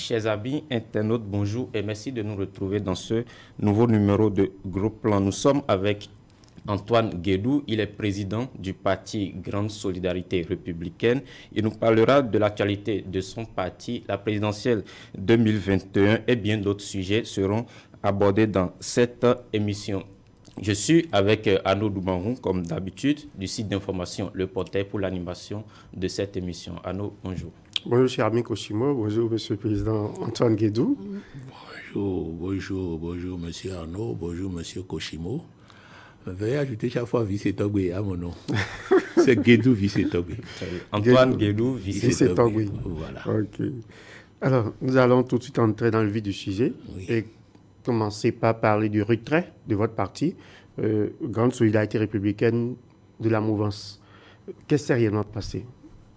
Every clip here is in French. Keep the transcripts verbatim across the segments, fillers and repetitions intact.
Chers amis internautes, bonjour et merci de nous retrouver dans ce nouveau numéro de Gros Plan. Nous sommes avec Antoine Guédou, il est président du parti Grande Solidarité Républicaine. Il nous parlera de l'actualité de son parti, la présidentielle deux mille vingt et un et bien d'autres sujets seront abordés dans cette émission. Je suis avec Arnaud Doumarou, comme d'habitude, du site d'information Le Portail pour l'animation de cette émission. Arnaud, bonjour. Bonjour, cher ami Koshimo. Bonjour, monsieur le président Antoine Guédou. Bonjour, bonjour, bonjour, monsieur Arnaud. Bonjour, monsieur Koshimo. Veuillez ajouter chaque fois Vice-Togbe à mon nom. C'est Guédou Vice-Togbe. Antoine Guédou Vice-Togbe. Voilà. Ok. Alors, nous allons tout de suite entrer dans le vif du sujet. Oui. Et commencer par parler du retrait de votre parti, euh, Grande Solidarité Républicaine, de la mouvance. Qu'est-ce qui s'est réellement passé?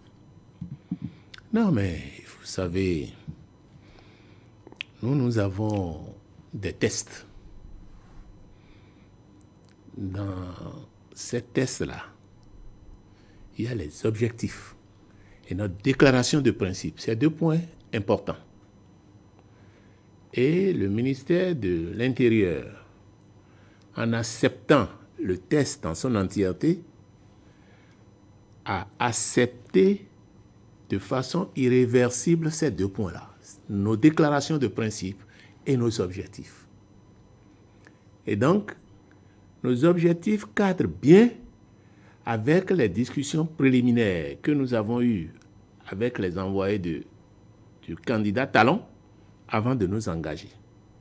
Non, mais vous savez, nous, nous avons des tests. Dans ces tests-là, il y a les objectifs et notre déclaration de principe. C'est deux points importants. Et le ministère de l'Intérieur, en acceptant le test en son entièreté, a accepté de façon irréversible ces deux points-là, nos déclarations de principe et nos objectifs. Et donc, nos objectifs cadrent bien avec les discussions préliminaires que nous avons eues avec les envoyés de, du candidat Talon avant de nous engager.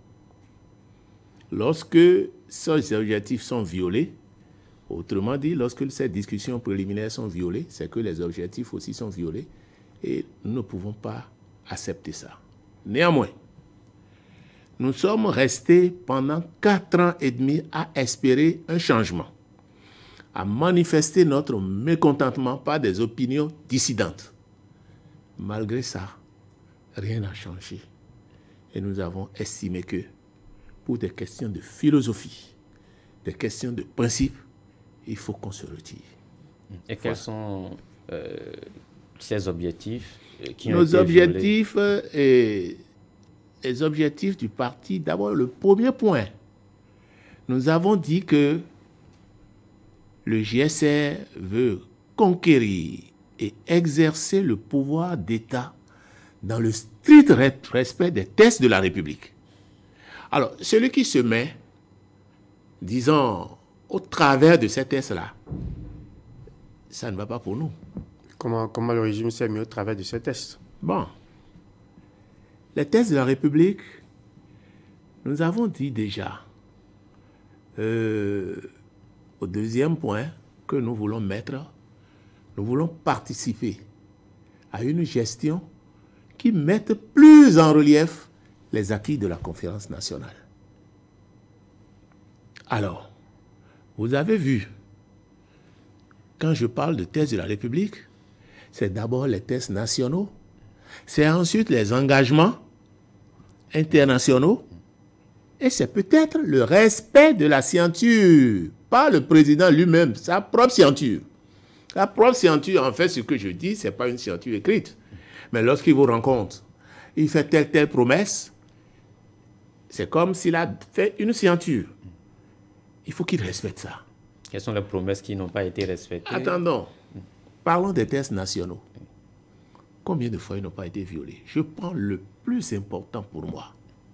Lorsque ces objectifs sont violés, autrement dit, lorsque ces discussions préliminaires sont violées, c'est que les objectifs aussi sont violés et nous ne pouvons pas accepter ça. Néanmoins, nous sommes restés pendant quatre ans et demi à espérer un changement, à manifester notre mécontentement par des opinions dissidentes. Malgré ça, rien n'a changé. Et nous avons estimé que, pour des questions de philosophie, des questions de principe, il faut qu'on se retire. Et quels voilà. sont euh, ces objectifs qui ont Nos été objectifs euh, et les objectifs du parti, d'abord, le premier point, nous avons dit que le G S R veut conquérir et exercer le pouvoir d'État dans le strict respect des tests de la République. Alors, celui qui se met, disons, au travers de ces tests-là, ça ne va pas pour nous. Comment, comment le régime s'est mis au travers de ces tests? Bon. Les tests de la République, nous avons dit déjà, euh, au deuxième point que nous voulons mettre, nous voulons participer à une gestion qui mette plus en relief les acquis de la conférence nationale. Alors, vous avez vu, quand je parle de tests de la République, c'est d'abord les tests nationaux, c'est ensuite les engagements internationaux, et c'est peut-être le respect de la signature, pas le président lui-même, sa propre signature. Sa propre signature, en fait, ce que je dis, ce n'est pas une signature écrite. Mais lorsqu'il vous rencontre, il fait telle, telle promesse, c'est comme s'il a fait une signature. Il faut qu'il respecte ça. Quelles sont les promesses qui n'ont pas été respectées? Attendons, parlons des tests nationaux. Combien de fois ils n'ont pas été violés? Je prends le plus important pour moi.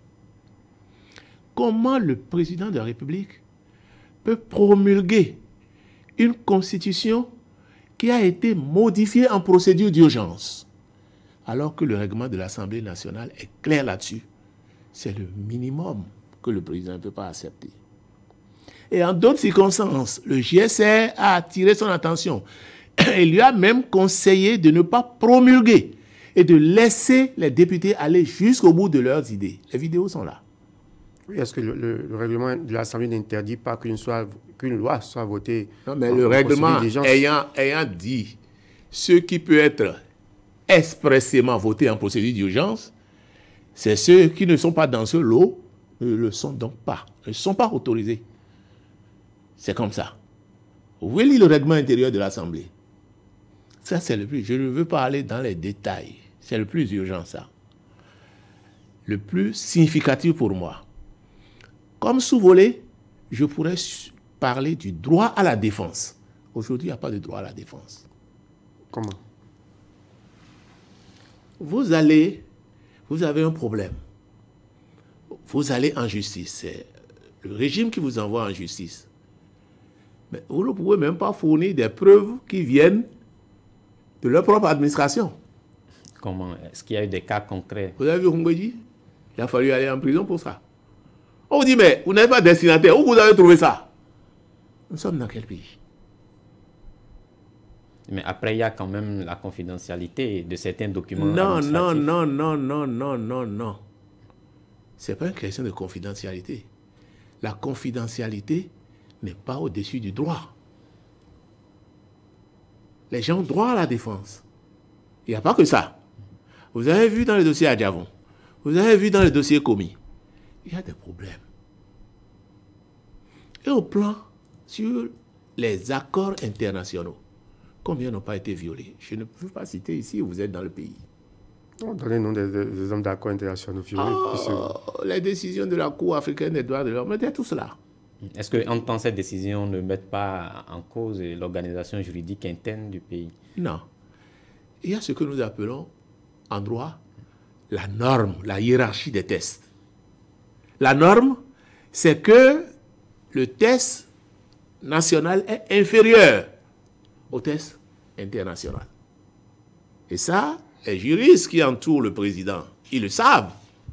Comment le président de la République peut promulguer une constitution qui a été modifiée en procédure d'urgence, alors que le règlement de l'Assemblée nationale est clair là-dessus? C'est le minimum que le président ne peut pas accepter. Et en d'autres circonstances, le G S R a attiré son attention. Il lui a même conseillé de ne pas promulguer et de laisser les députés aller jusqu'au bout de leurs idées. Les vidéos sont là. Oui, est-ce que le, le, le règlement de l'Assemblée n'interdit pas qu'une qu'une loi soit votée? Non, mais le règlement ayant, ayant dit ce qui peut être expressément voté en procédure d'urgence, c'est ceux qui ne sont pas dans ce lot ne le sont donc pas, ne sont pas autorisés. C'est comme ça. Vous voyez le règlement intérieur de l'Assemblée. Ça, c'est le plus... Je ne veux pas aller dans les détails. C'est le plus urgent, ça. le plus significatif pour moi. Comme sous-volet, je pourrais parler du droit à la défense. Aujourd'hui, il n'y a pas de droit à la défense. Comment? Vous allez, vous avez un problème. Vous allez en justice. C'est le régime qui vous envoie en justice. Mais vous ne pouvez même pas fournir des preuves qui viennent de leur propre administration. Comment? Est-ce qu'il y a eu des cas concrets? Vous avez vu Hongweji? Il a fallu aller en prison pour ça. On vous dit, mais vous n'êtes pas destinataire. Où vous avez trouvé ça? Nous sommes dans quel pays? Mais après, il y a quand même la confidentialité de certains documents. Non, non, non, non, non, non, non, non. Ce n'est pas une question de confidentialité. La confidentialité n'est pas au-dessus du droit. Les gens ont droit à la défense. Il n'y a pas que ça. Vous avez vu dans le dossier Adjavon, vous avez vu dans le dossier Komi, il y a des problèmes. Et au plan sur les accords internationaux, combien n'ont pas été violés? Je ne peux pas citer ici, vous êtes dans le pays. Donnez-nous des, des, des hommes d'accords internationaux violés. Oh, les décisions de la Cour africaine des droits de l'homme, mais tout cela. Est-ce qu'en temps cette décision ne met pas en cause l'organisation juridique interne du pays? Non. Il y a ce que nous appelons en droit la norme, la hiérarchie des tests. La norme, c'est que le test national est inférieur au test international. Et ça, les juristes qui entourent le président, ils le savent.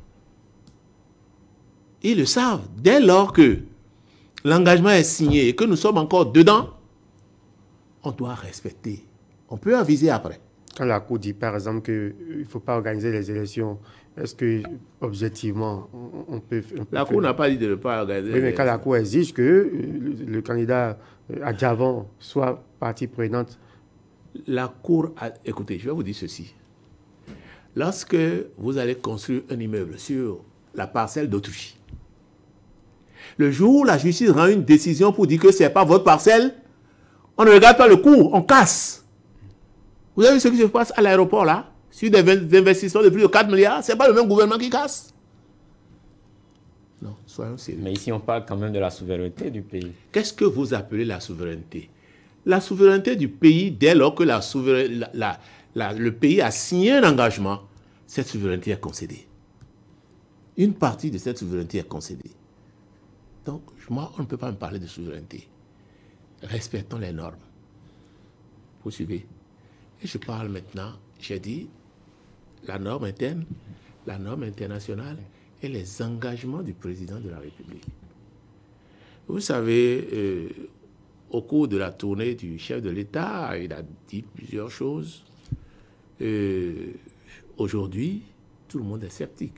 Ils le savent. Dès lors que l'engagement est signé et que nous sommes encore dedans, on doit respecter. On peut aviser après. Quand la Cour dit, par exemple, qu'il ne faut pas organiser les élections, est-ce que, objectivement, on, on peut... On peut la Cour n'a pas dit de ne pas organiser. Oui, mais quand la Cour exige que le, le candidat Adjavon soit partie prenante. La Cour a... Écoutez, je vais vous dire ceci. Lorsque vous allez construire un immeuble sur la parcelle d'autrui, le jour où la justice rend une décision pour dire que ce n'est pas votre parcelle, on ne regarde pas le cours, on casse. Vous avez vu ce qui se passe à l'aéroport là, sur des investissements de plus de quatre milliards, ce n'est pas le même gouvernement qui casse. Non, soyons sérieux. Mais ici, on parle quand même de la souveraineté du pays. Qu'est-ce que vous appelez la souveraineté? La souveraineté du pays, dès lors que la la, la, la, le pays a signé un engagement, cette souveraineté est concédée. Une partie de cette souveraineté est concédée. Donc, moi, on ne peut pas me parler de souveraineté. Respectons les normes. Vous suivez? Et je parle maintenant, j'ai dit, la norme interne, la norme internationale et les engagements du président de la République. Vous savez, euh, au cours de la tournée du chef de l'État, il a dit plusieurs choses. Euh, Aujourd'hui, tout le monde est sceptique.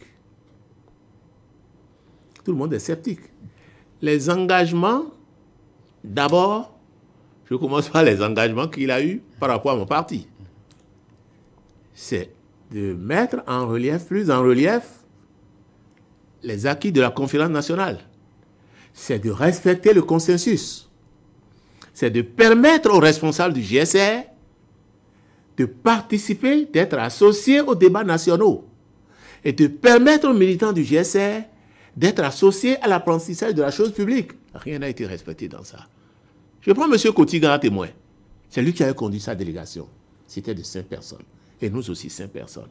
Tout le monde est sceptique. Les engagements, d'abord, je commence par les engagements qu'il a eus par rapport à mon parti. C'est de mettre en relief, plus en relief, les acquis de la conférence nationale. C'est de respecter le consensus. C'est de permettre aux responsables du G S R de participer, d'être associés aux débats nationaux et de permettre aux militants du G S R d'être associés à l'apprentissage de la chose publique. Rien n'a été respecté dans ça. Je prends M. Kotiga à témoin. C'est lui qui avait conduit sa délégation. C'était de cinq personnes. Et nous aussi, cinq personnes.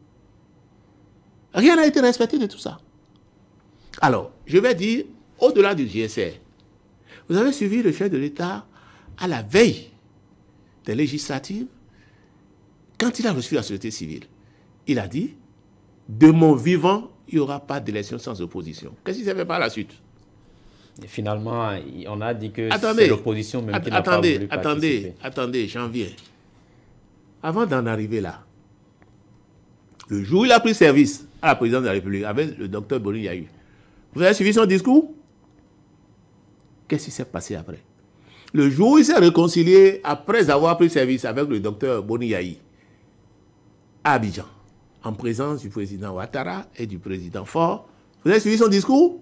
Rien n'a été respecté de tout ça. Alors, je vais dire, au-delà du G S R, vous avez suivi le chef de l'État à la veille des législatives, quand il a reçu la société civile. Il a dit, de mon vivant, il n'y aura pas d'élection sans opposition. Qu'est-ce qui s'est fait par la suite? Et finalement, on a dit que attendez, c'est l'opposition même qui n'a pas voulu participer. Attendez, attendez, j'en viens. Avant d'en arriver là, le jour où il a pris service à la présidence de la République avec le docteur Boni Yaï, vous avez suivi son discours? Qu'est-ce qui s'est passé après? Le jour où il s'est réconcilié après avoir pris service avec le docteur Boni Yaï à Abidjan, en présence du président Ouattara et du président Faure, vous avez suivi son discours?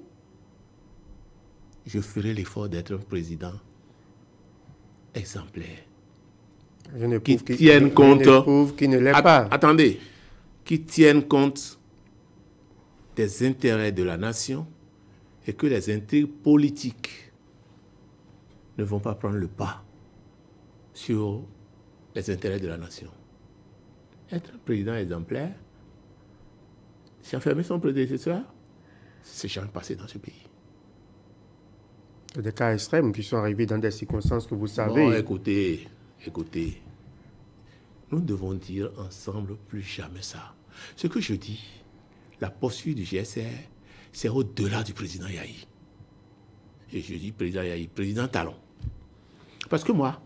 Je ferai l'effort d'être un président exemplaire. Je ne qui qui, tienne qui, compte... Je ne qui ne l'est pas. Attendez. Qui tienne compte des intérêts de la nation et que les intrigues politiques ne vont pas prendre le pas sur les intérêts de la nation. Être un président exemplaire, c'est enfermer son prédécesseur, c'est jamais passé dans ce pays. Il y a des cas extrêmes qui sont arrivés dans des circonstances que vous savez. Bon, écoutez, écoutez, nous devons dire ensemble plus jamais ça. Ce que je dis, la poursuite du G S R, c'est au-delà du président Yahi. Et je dis président Yahi, président Talon. Parce que moi,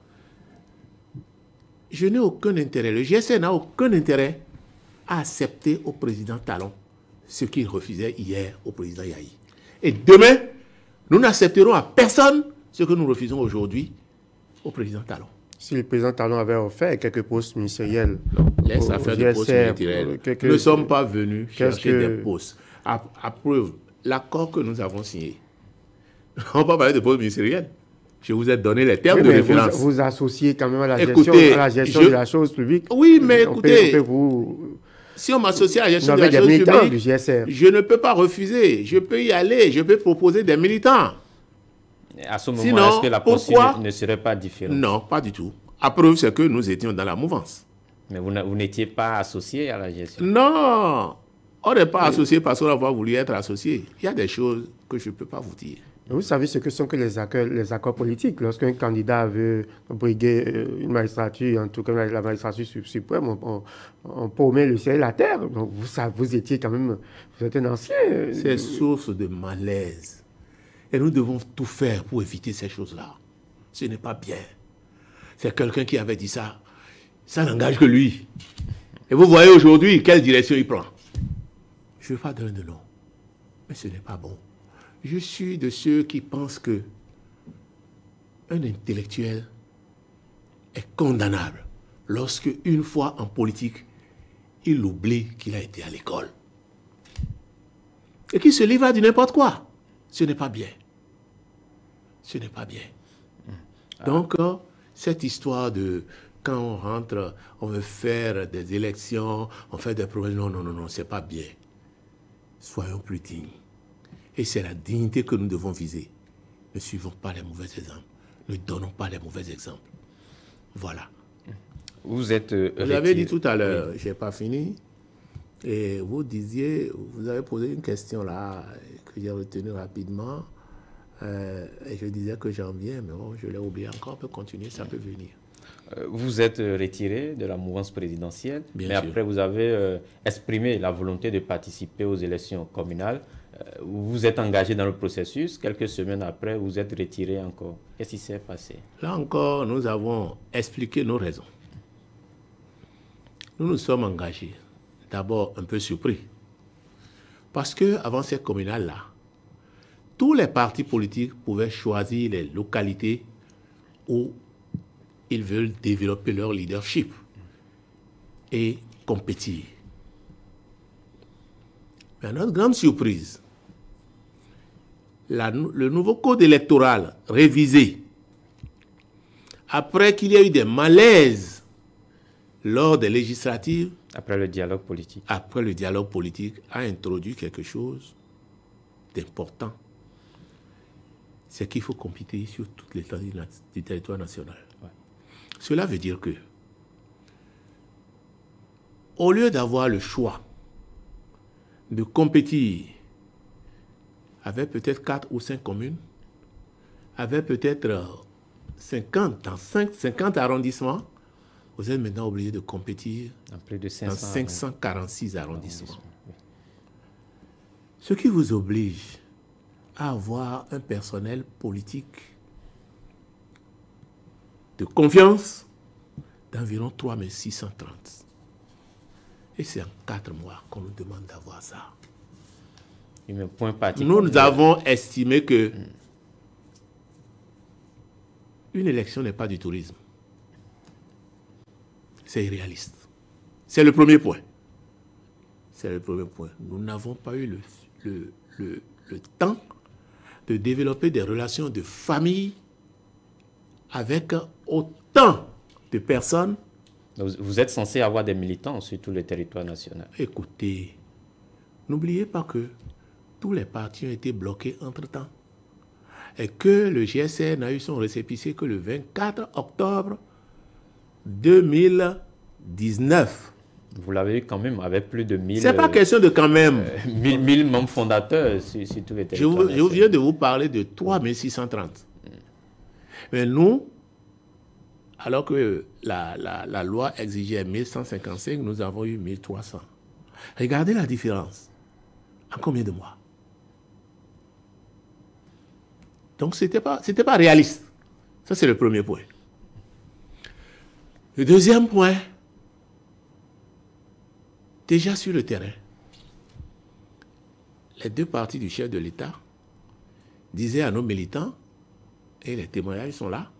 je n'ai aucun intérêt, le G S R n'a aucun intérêt à accepter au président Talon ce qu'il refusait hier au président Yahi. Et demain, nous n'accepterons à personne ce que nous refusons aujourd'hui au président Talon. Si le président Talon avait offert quelques postes ministériels, laisse affaire de postes ministériels. Quelques... Nous ne sommes pas venus chercher que... des postes. À, à preuve, l'accord que nous avons signé, on ne va pas parler de postes ministériels. Je vous ai donné les termes oui, de référence. Vous, vous associez quand même à la écoutez, gestion, à la gestion je... de la chose publique. Oui, mais on écoutez, peut, on peut vous... si on m'associe à la gestion de la chose publique, du G S R. Je ne peux pas refuser. Je peux y aller. Je peux proposer des militants. À ce moment, est-ce que la pourquoi ne serait pas différente? Non, pas du tout. À preuve, c'est que nous étions dans la mouvance. Mais vous n'étiez pas associé à la gestion? Non, on n'est pas oui. associé parce qu'on a voulu être associé. Il y a des choses que je ne peux pas vous dire. Vous savez ce que sont que les accords, les accords politiques. Lorsqu'un candidat veut briguer une magistrature, en tout cas la magistrature suprême, on, on, on promet le ciel et la terre. Donc vous, ça, vous étiez quand même, vous êtes un ancien. C'est source de malaise. Et nous devons tout faire pour éviter ces choses-là. Ce n'est pas bien. C'est quelqu'un qui avait dit ça. Ça n'engage que lui. Et vous voyez aujourd'hui quelle direction il prend. Je ne veux pas donner de nom. Mais ce n'est pas bon. Je suis de ceux qui pensent que un intellectuel est condamnable lorsque, une fois en politique, il oublie qu'il a été à l'école. Et qu'il se livre à du n'importe quoi. Ce n'est pas bien. Ce n'est pas bien. Donc, euh, cette histoire de quand on rentre, on veut faire des élections, on fait des promesses. Non, non, non, non, c'est pas bien. Soyons plus dignes. Et c'est la dignité que nous devons viser. Ne suivons pas les mauvais exemples. Ne donnons pas les mauvais exemples. Voilà. Vous êtes... Euh, vous l'avez dit tout à l'heure, oui. Je n'ai pas fini. Et vous disiez, vous avez posé une question là, que j'ai retenue rapidement. Euh, et je disais que j'en viens, mais bon, je l'ai oublié encore. On peut continuer, ça peut venir. Euh, vous êtes retiré de la mouvance présidentielle, Bien mais sûr. Après vous avez euh, exprimé la volonté de participer aux élections communales. Euh, vous êtes engagé dans le processus. Quelques semaines après, vous êtes retiré encore. Qu'est-ce qui s'est passé? Là encore, nous avons expliqué nos raisons. Nous nous sommes engagés. D'abord, un peu surpris. Parce qu'avant cette communale-là, tous les partis politiques pouvaient choisir les localités où ils veulent développer leur leadership et compétir. Mais à notre grande surprise, la, le nouveau code électoral révisé, après qu'il y a eu des malaises lors des législatives, après le dialogue politique, après le dialogue politique, a introduit quelque chose d'important. C'est qu'il faut compétir sur toute l'étendue du territoire national. Ouais. Cela veut dire que, au lieu d'avoir le choix de compétir avec peut-être quatre ou cinq communes, avec peut-être cinquante, dans cinquante arrondissements, vous êtes maintenant obligé de compétir dans, plus de dans cinq cent quarante-six arrondissements. Oui. Ce qui vous oblige à avoir un personnel politique de confiance d'environ trois mille six cent trente. Et c'est en quatre mois qu'on nous demande d'avoir ça. Point nous, nous avons estimé que mm. une élection n'est pas du tourisme. C'est irréaliste. C'est le premier point. C'est le premier point. Nous n'avons pas eu le, le, le, le temps de développer des relations de famille avec autant de personnes. Vous êtes censé avoir des militants sur tout le territoire national. Écoutez, N'oubliez pas que tous les partis ont été bloqués entre-temps. Et que le G S R n'a eu son récépissé que le vingt-quatre octobre deux mille dix-neuf. Vous l'avez eu quand même avec plus de mille... C'est pas question de quand même. Euh, mille, mille membres fondateurs sur, sur tous les territoires. Je, vous, je viens de vous parler de trois mille six cent trente. Mm. Mais nous, alors que la, la, la loi exigeait mille cent cinquante-cinq, nous avons eu mille trois cents. Regardez la différence. En combien de mois? Donc, ce n'était pas, c'était pas réaliste. Ça, c'est le premier point. Le deuxième point, déjà sur le terrain, les deux parties du chef de l'État disaient à nos militants, et les témoignages sont là,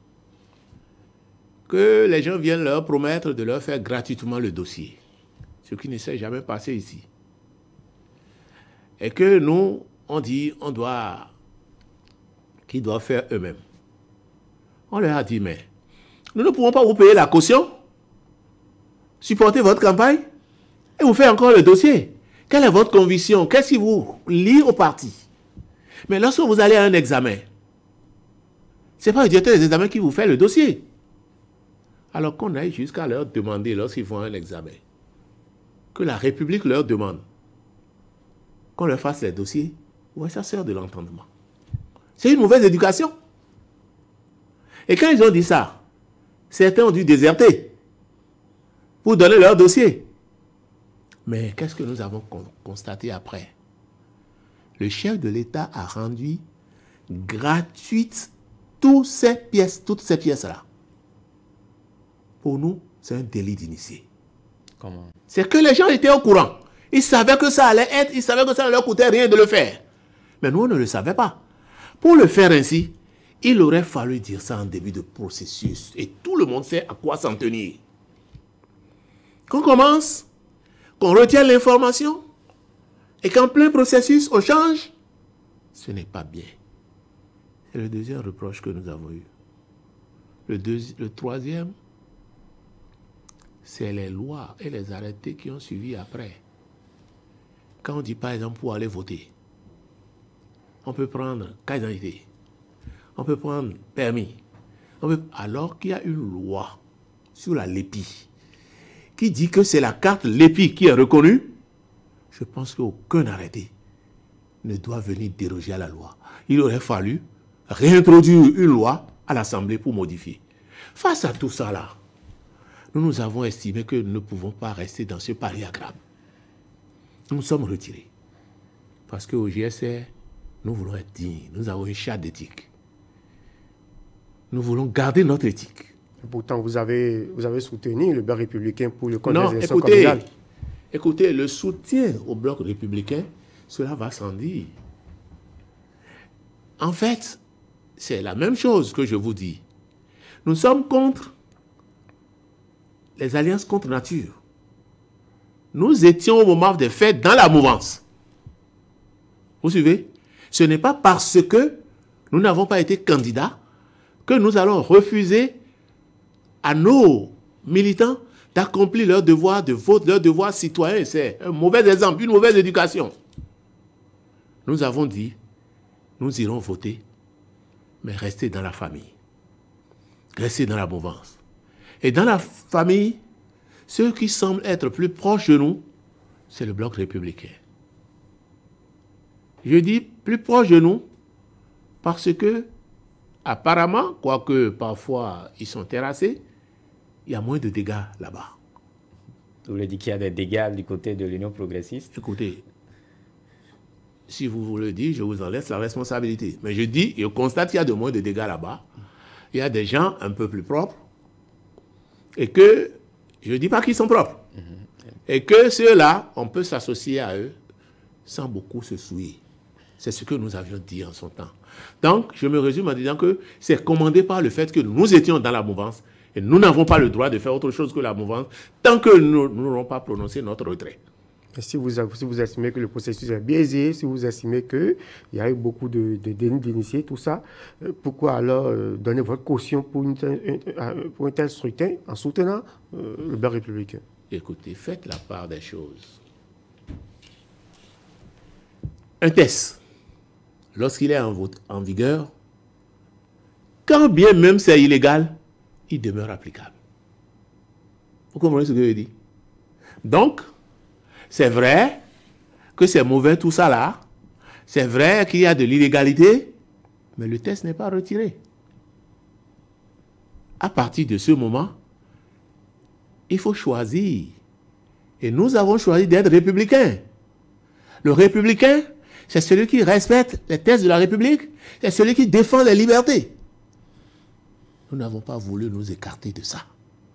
que les gens viennent leur promettre de leur faire gratuitement le dossier, ce qui ne s'est jamais passé ici. Et que nous, on dit, on doit, qu'ils doivent faire eux-mêmes. On leur a dit, mais nous ne pouvons pas vous payer la caution, supporter votre campagne, et vous faire encore le dossier. Quelle est votre conviction? Qu'est-ce qui vous lie au parti? Mais lorsque vous allez à un examen, ce n'est pas le directeur des examens qui vous fait le dossier. Alors qu'on aille jusqu'à leur demander, lorsqu'ils font un examen, que la République leur demande qu'on leur fasse les dossiers, ouais, ça sert de l'entendement. C'est une mauvaise éducation. Et quand ils ont dit ça, certains ont dû déserter pour donner leur dossier. Mais qu'est-ce que nous avons constaté après? Le chef de l'État a rendu gratuites toutes ces pièces, toutes ces pièces-là. Pour nous, c'est un délit d'initié. Comment? C'est que les gens étaient au courant. Ils savaient que ça allait être, ils savaient que ça ne leur coûtait rien de le faire. Mais nous, on ne le savait pas. Pour le faire ainsi, il aurait fallu dire ça en début de processus. Et tout le monde sait à quoi s'en tenir. Qu'on commence, qu'on retient l'information, et qu'en plein processus, on change, ce n'est pas bien. C'est le deuxième reproche que nous avons eu. Le, deuxi- le troisième, c'est les lois et les arrêtés qui ont suivi après. Quand on dit par exemple pour aller voter, on peut prendre carte d'identité, on peut prendre permis, on peut... alors qu'il y a une loi sur la LEPI qui dit que c'est la carte LEPI qui est reconnue, je pense qu'aucun arrêté ne doit venir déroger à la loi. Il aurait fallu réintroduire une loi à l'Assemblée pour modifier. Face à tout ça là, nous nous avons estimé que nous ne pouvons pas rester dans ce pari agréable. Nous nous sommes retirés. Parce qu'au G S R, nous voulons être dignes. Nous avons une charte d'éthique. Nous voulons garder notre éthique. Pourtant, vous avez, vous avez soutenu le bloc républicain pour le compte Non, des élections écoutez, communales. écoutez, le soutien au bloc républicain, cela va sans dire. En fait, c'est la même chose que je vous dis. Nous sommes contre les alliances contre nature. Nous étions au moment des faits dans la mouvance. Vous suivez? Ce n'est pas parce que nous n'avons pas été candidats que nous allons refuser à nos militants d'accomplir leur devoir de vote, leur devoir citoyen. C'est un mauvais exemple, une mauvaise éducation. Nous avons dit, nous irons voter, mais rester dans la famille. Rester dans la mouvance. Et dans la famille, ceux qui semblent être plus proches de nous, c'est le bloc républicain. Je dis plus proche de nous parce que, apparemment, quoique parfois ils sont terrassés, il y a moins de dégâts là-bas. Vous voulez dire qu'il y a des dégâts du côté de l'Union progressiste? Écoutez, si vous vous le dites, je vous en laisse la responsabilité. Mais je dis, je constate qu'il y a de moins de dégâts là-bas. Il y a des gens un peu plus propres et que, je ne dis pas qu'ils sont propres, mm-hmm. et que ceux-là, on peut s'associer à eux sans beaucoup se souiller. C'est ce que nous avions dit en son temps. Donc, je me résume en disant que c'est commandé par le fait que nous étions dans la mouvance et nous n'avons pas le droit de faire autre chose que la mouvance tant que nous n'aurons pas prononcé notre retrait. Si vous, si vous estimez que le processus est biaisé, si vous estimez qu'il y a eu beaucoup de, de dénis d'initiés, tout ça, pourquoi alors euh, donner votre caution pour, une, un, pour un tel scrutin en soutenant euh, le bloc républicain? Écoutez, faites la part des choses. un test, lorsqu'il est en, en vigueur, quand bien même c'est illégal, il demeure applicable. Vous comprenez ce que je dis? Donc, c'est vrai que c'est mauvais tout ça là, c'est vrai qu'il y a de l'illégalité, mais le test n'est pas retiré. À partir de ce moment, il faut choisir. Et nous avons choisi d'être républicains. Le républicain, c'est celui qui respecte les thèses de la République, c'est celui qui défend les libertés. Nous n'avons pas voulu nous écarter de ça.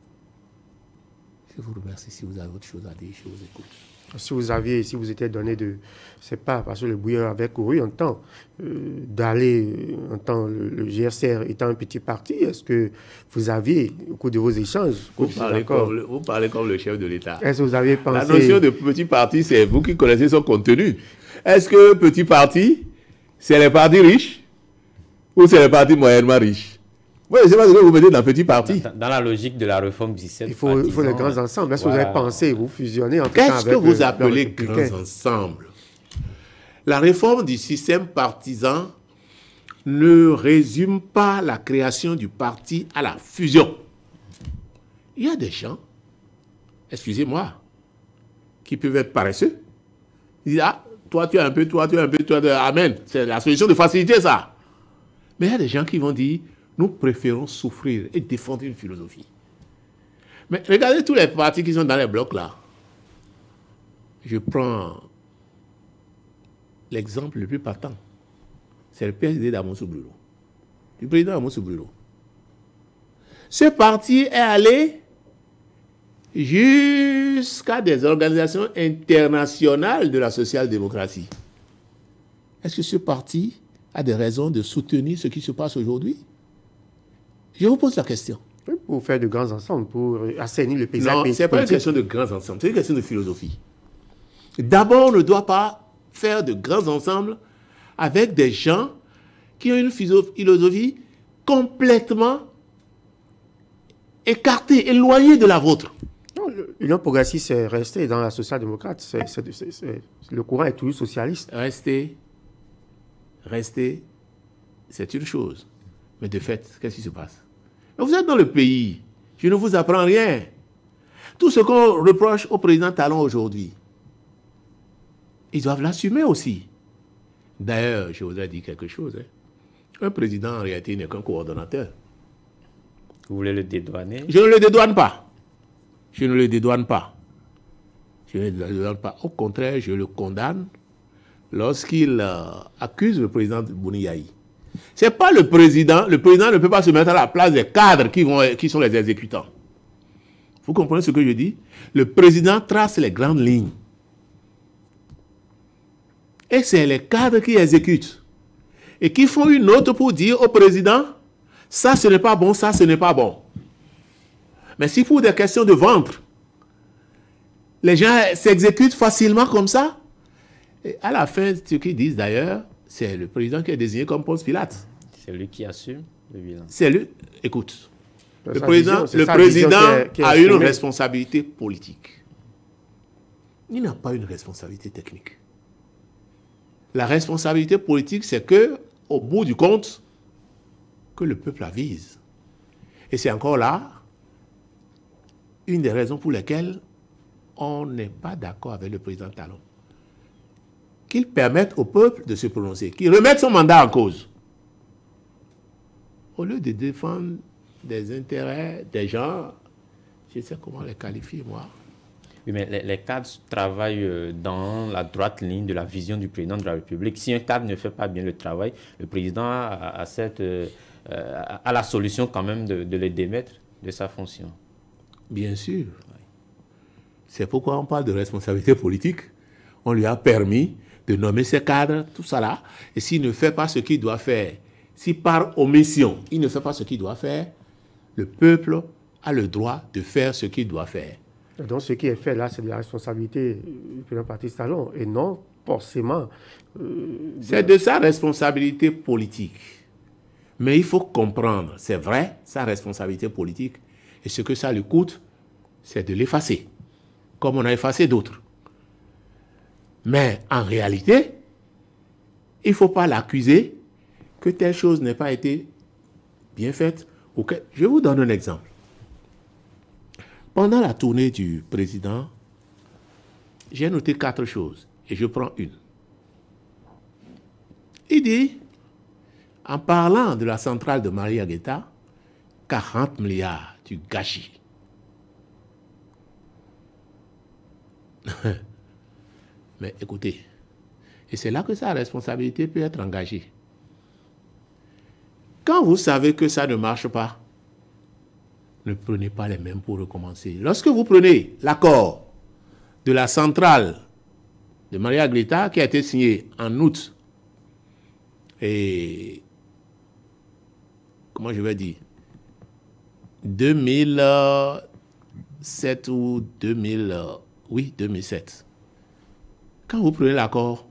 Je vous remercie. Si vous avez autre chose à dire, je vous écoute. Si vous aviez, si vous étiez donné de, c'est pas parce que le bouilleur avait couru en temps euh, d'aller en temps le, le G S R étant un petit parti, est-ce que vous aviez au cours de vos échanges, vous parlez, comme le, vous parlez comme le chef de l'État. Est-ce que vous avez pensé la notion de petit parti, c'est vous qui connaissez son contenu. Est-ce que petit parti, c'est les partis riches ou c'est les partis moyennement riches? Oui, je ne sais pas ce que vous mettez dans petit parti. Dans, dans la logique de la réforme dix-sept, il faut, il faut les grands ensembles. Est-ce que voilà. vous avez pensé, vous fusionner en Qu'est-ce que vous le, appelez grands ensembles? La réforme du système partisan ne résume pas la création du parti à la fusion. Il y a des gens, excusez-moi, qui peuvent être paresseux. Ils disent, ah, toi tu es un peu, toi tu es un peu, toi tu es... Amen. C'est la solution de faciliter ça. Mais il y a des gens qui vont dire, nous préférons souffrir et défendre une philosophie. Mais regardez tous les partis qui sont dans les blocs là. Je prends l'exemple le plus patent. C'est le P S D d'Amonsou Bruno, du président Amonsou Bruno. Ce parti est allé jusqu'à des organisations internationales de la social-démocratie. Est-ce que ce parti a des raisons de soutenir ce qui se passe aujourd'hui? Je vous pose la question. Pour faire de grands ensembles, pour assainir le paysage. Non, ce n'est pas une question de grands ensembles, c'est une question de philosophie. D'abord, on ne doit pas faire de grands ensembles avec des gens qui ont une philosophie complètement écartée, éloignée de la vôtre. L'Union progressiste est restée dans la social-démocrate. Le courant est toujours socialiste. Rester, rester, c'est une chose. Mais de fait, qu'est-ce qui se passe? Mais vous êtes dans le pays. Je ne vous apprends rien. Tout ce qu'on reproche au président Talon aujourd'hui, ils doivent l'assumer aussi. D'ailleurs, je voudrais dire quelque chose. Hein. Un président, en réalité, n'est qu'un coordonnateur. Vous voulez le dédouaner? Je ne le dédouane pas. Je ne le dédouane pas. Je ne le dédouane pas. Au contraire, je le condamne lorsqu'il euh, accuse le président Bouniaï. Ce n'est pas le président. Le président ne peut pas se mettre à la place des cadres qui, vont, qui sont les exécutants. Vous comprenez ce que je dis? Le président trace les grandes lignes. Et c'est les cadres qui exécutent. Et qui font une note pour dire au président, ça ce n'est pas bon, ça ce n'est pas bon. Mais si pour des questions de ventre, les gens s'exécutent facilement comme ça, et à la fin, ce qu'ils disent d'ailleurs, c'est le président qui est désigné comme Ponce Pilate. C'est lui qui assume le bilan. C'est lui. Écoute, le président, le président qui est, qui est a une responsabilité politique. Il n'a pas une responsabilité technique. La responsabilité politique, c'est que, au bout du compte, que le peuple avise. Et c'est encore là une des raisons pour lesquelles on n'est pas d'accord avec le président Talon. Qu'il permette au peuple de se prononcer, qu'il remette son mandat en cause. Au lieu de défendre des intérêts des gens, je sais comment les qualifier, moi. Oui, mais les, les cadres travaillent dans la droite ligne de la vision du président de la République. Si un cadre ne fait pas bien le travail, le président a, a, cette, euh, a la solution quand même de, de le démettre de sa fonction. Bien sûr. Oui. C'est pourquoi on parle de responsabilité politique. On lui a permis de nommer ses cadres, tout ça là. Et s'il ne fait pas ce qu'il doit faire, si par omission, il ne fait pas ce qu'il doit faire, le peuple a le droit de faire ce qu'il doit faire. Donc, ce qui est fait là, c'est de la responsabilité du président Patrice Talon et non forcément... Euh, c'est de sa responsabilité politique. Mais il faut comprendre, c'est vrai, sa responsabilité politique. Et ce que ça lui coûte, c'est de l'effacer, comme on a effacé d'autres. Mais en réalité, il ne faut pas l'accuser que telle chose n'ait pas été bien faite. Je vous donne un exemple. Pendant la tournée du président, j'ai noté quatre choses et je prends une. Il dit, en parlant de la centrale de Maria Guetta, quarante milliards du gâchis. Mais écoutez, et c'est là que sa responsabilité peut être engagée. Quand vous savez que ça ne marche pas, ne prenez pas les mêmes pour recommencer. Lorsque vous prenez l'accord de la centrale de Maria Guetta qui a été signé en août et comment je vais dire deux mille sept ou deux mille oui deux mille sept. Quand vous prenez l'accord,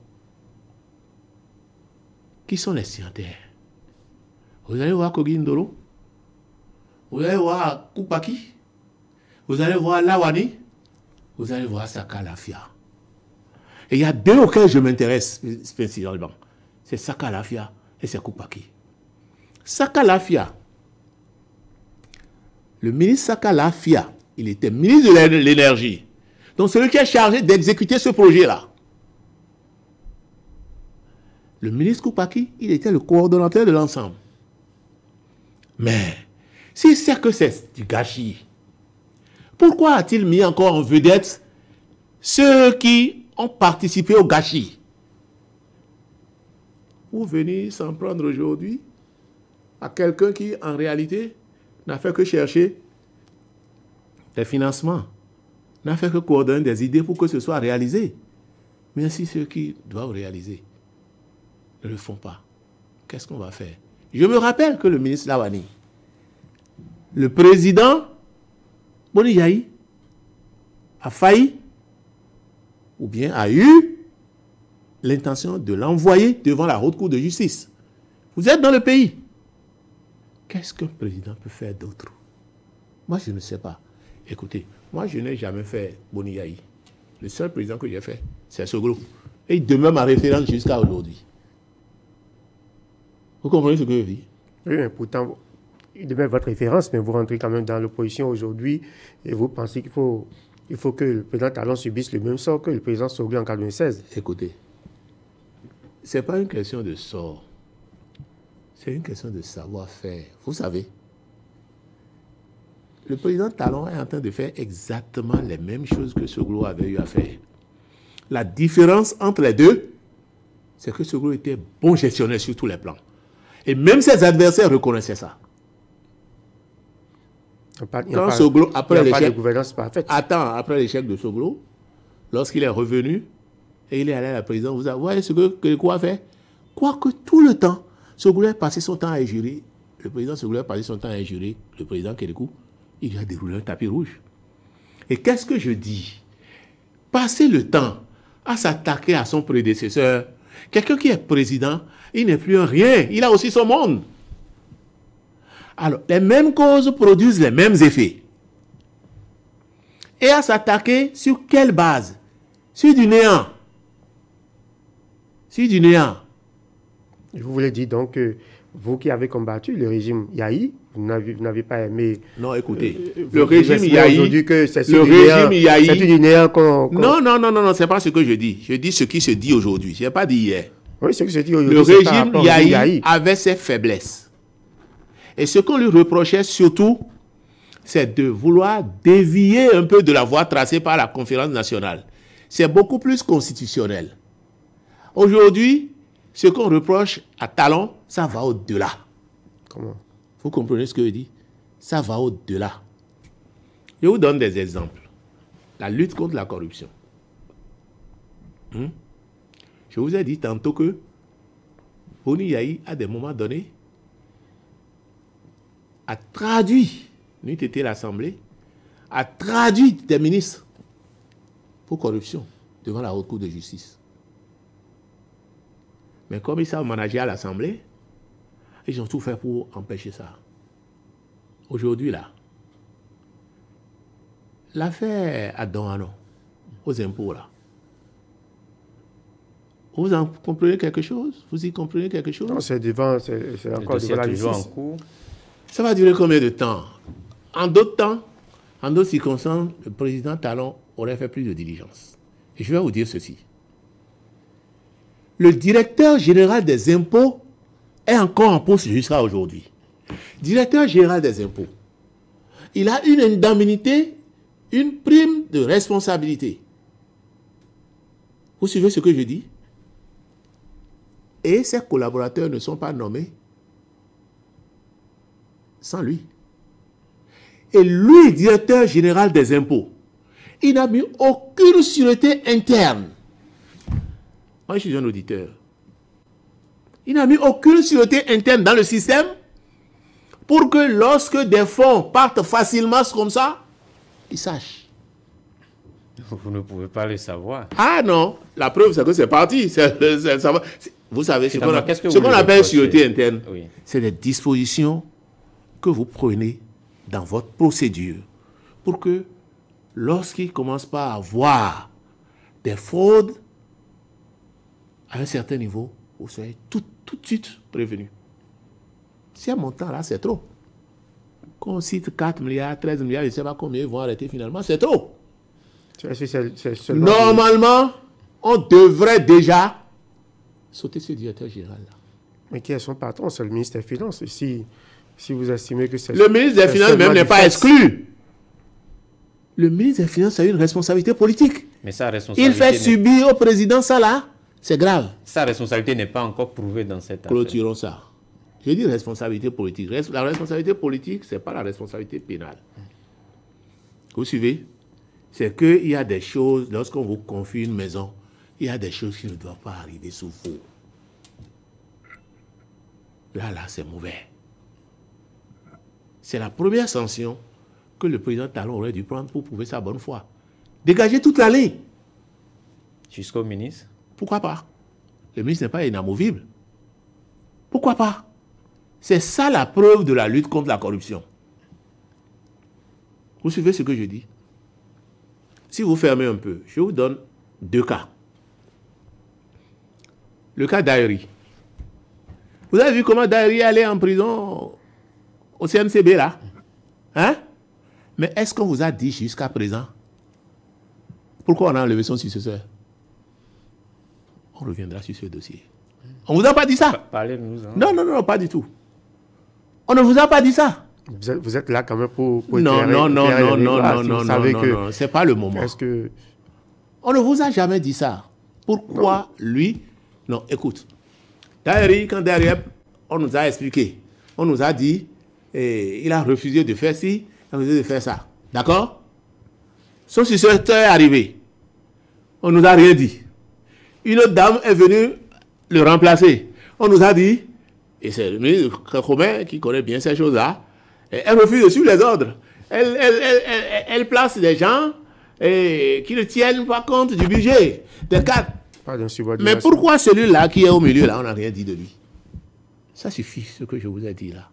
qui sont les signataires? Vous allez voir Kogindoro, vous allez voir Koupaki, vous allez voir Lawani, vous allez voir Saka Lafia. Et il y a deux auxquels je m'intéresse spécialement. C'est Saka Lafia et c'est Koupaki. Saka Lafia, le ministre Saka Lafia, il était ministre de l'énergie. Donc celui qui est chargé d'exécuter ce projet-là. Le ministre Koupaki, il était le coordonnateur de l'ensemble. Mais, s'il sait que c'est du gâchis, pourquoi a-t-il mis encore en vedette ceux qui ont participé au gâchis? Vous venez s'en prendre aujourd'hui à quelqu'un qui, en réalité, n'a fait que chercher des financements, n'a fait que coordonner des idées pour que ce soit réalisé. Mais si ceux qui doivent réaliser ne le font pas, qu'est-ce qu'on va faire? Je me rappelle que le ministre Lawani, le président Boni Yayi, a failli ou bien a eu l'intention de l'envoyer devant la haute cour de justice. Vous êtes dans le pays. Qu'est-ce qu'un président peut faire d'autre? Moi, je ne sais pas. Écoutez, moi, je n'ai jamais fait Boni Yayi. Le seul président que j'ai fait, c'est Soglo. Et il demeure ma référence jusqu'à aujourd'hui. Vous comprenez ce que je dis? Oui, mais pourtant, il demeure votre référence, mais vous rentrez quand même dans l'opposition aujourd'hui et vous pensez qu'il faut, il faut que le président Talon subisse le même sort que le président Soglo en quatre-vingt-seize. Écoutez, ce n'est pas une question de sort. C'est une question de savoir-faire. Vous savez, le président Talon est en train de faire exactement les mêmes choses que Soglo avait eu à faire. La différence entre les deux, c'est que Soglo était bon gestionnaire sur tous les plans. Et même ses adversaires reconnaissaient ça. Pas, Quand Soglo, après l'échec, attends, après l'échec de Soglo, lorsqu'il est revenu et il est allé à la présidence, vous voyez ce que Kérékou a fait? Quoique tout le temps, Soglo a passé son temps à injurer, le président Soglo a passé son temps à injurer le président Kérékou, il lui a déroulé un tapis rouge. Et qu'est-ce que je dis? Passer le temps à s'attaquer à son prédécesseur, quelqu'un qui est président, il n'est plus un rien, il a aussi son monde. Alors, les mêmes causes produisent les mêmes effets. Et à s'attaquer sur quelle base? Sur du néant. Sur du néant. Vous voulez dire donc que vous qui avez combattu le régime Yayi, vous n'avez pas aimé... Non, écoutez, euh, le régime Yayi... que c'est le régime Yayi... C'est du néant qu'on... Qu non, non, non, non, non, c'est pas ce que je dis. Je dis ce qui se dit aujourd'hui. Je n'ai pas dit hier. Oui, c'est ce que je dis aujourd'hui. Le régime Yayi, Yayi avait ses faiblesses. Et ce qu'on lui reprochait surtout, c'est de vouloir dévier un peu de la voie tracée par la conférence nationale. C'est beaucoup plus constitutionnel. Aujourd'hui, ce qu'on reproche à Talon, ça va au-delà. Comment? Vous comprenez ce que je dis? Ça va au-delà. Je vous donne des exemples. La lutte contre la corruption. Hum? Je vous ai dit tantôt que Boni Yayi, à des moments donnés, a traduit, n'eût été l'Assemblée, a traduit des ministres pour corruption devant la haute cour de justice. Mais comme ils savent manager à l'Assemblée, ils ont tout fait pour empêcher ça. Aujourd'hui, là, l'affaire à Donano, aux impôts, là, Vous en comprenez quelque chose? Vous y comprenez quelque chose? Non, c'est devant, c'est encore devant la justice. En cours. Ça va durer combien de temps? En d'autres temps, en d'autres circonstances, le président Talon aurait fait plus de diligence. Et je vais vous dire ceci. Le directeur général des impôts est encore en poste jusqu'à aujourd'hui. Directeur général des impôts. Il a une indemnité, une prime de responsabilité. Vous suivez ce que je dis? Et ses collaborateurs ne sont pas nommés sans lui. Et lui, directeur général des impôts, il n'a mis aucune sûreté interne. Moi, je suis un auditeur. Il n'a mis aucune sûreté interne dans le système pour que lorsque des fonds partent facilement comme ça, il sache. Vous ne pouvez pas le savoir. Ah non, la preuve c'est que c'est parti. C'est, c'est, ça va. Vous savez, ce qu'on, ce qu'on appelle sûreté interne, oui. C'est des dispositions que vous prenez dans votre procédure pour que lorsqu'il ne commence pas à avoir des fraudes à un certain niveau, vous soyez tout, tout de suite prévenu. Si un montant là, c'est trop. Qu'on cite quatre milliards, treize milliards, je ne sais pas combien ils vont arrêter finalement, c'est trop. C'est, c'est, c'est Normalement, on devrait déjà sauter ce directeur général-là. Mais qui est son patron? C'est le ministre des Finances. Si, si vous estimez que c'est... Le ministre des Finances même n'est pas exclu. Le ministre des Finances a une responsabilité politique. Mais sa responsabilité... Il fait subir au président ça là. C'est grave. Sa responsabilité n'est pas encore prouvée dans cette affaire. Clôturons ça. Je dis responsabilité politique. La responsabilité politique, ce n'est pas la responsabilité pénale. Vous suivez? C'est qu'il y a des choses, lorsqu'on vous confie une maison, il y a des choses qui ne doivent pas arriver sous vous. Là, là, c'est mauvais. C'est la première sanction que le président Talon aurait dû prendre pour prouver sa bonne foi. Dégager toute la ligne. Jusqu'au ministre? Pourquoi pas? Le ministre n'est pas inamovible. Pourquoi pas? C'est ça la preuve de la lutte contre la corruption. Vous suivez ce que je dis? Si vous fermez un peu, je vous donne deux cas. Le cas d'Aïri. Vous avez vu comment Daïri allait en prison au C N C B là? Hein? Mais est-ce qu'on vous a dit jusqu'à présent pourquoi on a enlevé son successeur? On reviendra sur ce dossier. On ne vous a pas dit ça? Parlez-nous. Hein. Non, non, non, pas du tout. On ne vous a pas dit ça? Vous êtes, vous êtes là quand même pour... pour non, éclairer, non, non, éclairer non, les non, débats, non, si non, vous non, savez non, que, non, c'est pas le moment. Est-ce que... On ne vous a jamais dit ça. Pourquoi non. Lui? Non, écoute. Daïri, quand derrière, on nous a expliqué, on nous a dit, eh, il a refusé de faire ci, il a refusé de faire ça. D'accord? Son successeur est arrivé. On ne nous a rien dit. Une autre dame est venue le remplacer. On nous a dit, et c'est le ministre Romain qui connaît bien ces choses-là, elle refuse de suivre les ordres. Elle, elle, elle, elle, elle place des gens et, qui ne tiennent pas compte du budget des cadres. Mais pourquoi celui-là qui est au milieu, là, on n'a rien dit de lui? Ça suffit, ce que je vous ai dit là.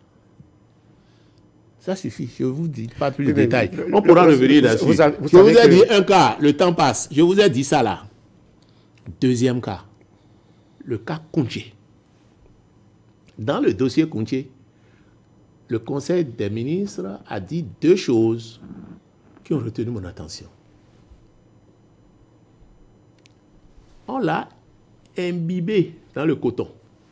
Ça suffit, je ne vous dis pas plus de mais détails. Le, on pourra le, revenir là-dessus. Vous, vous je vous ai que... dit un cas, le temps passe. Je vous ai dit ça là. Deuxième cas, le cas Kounché. Dans le dossier Kounché, le Conseil des ministres a dit deux choses qui ont retenu mon attention. On l'a imbibé dans le coton.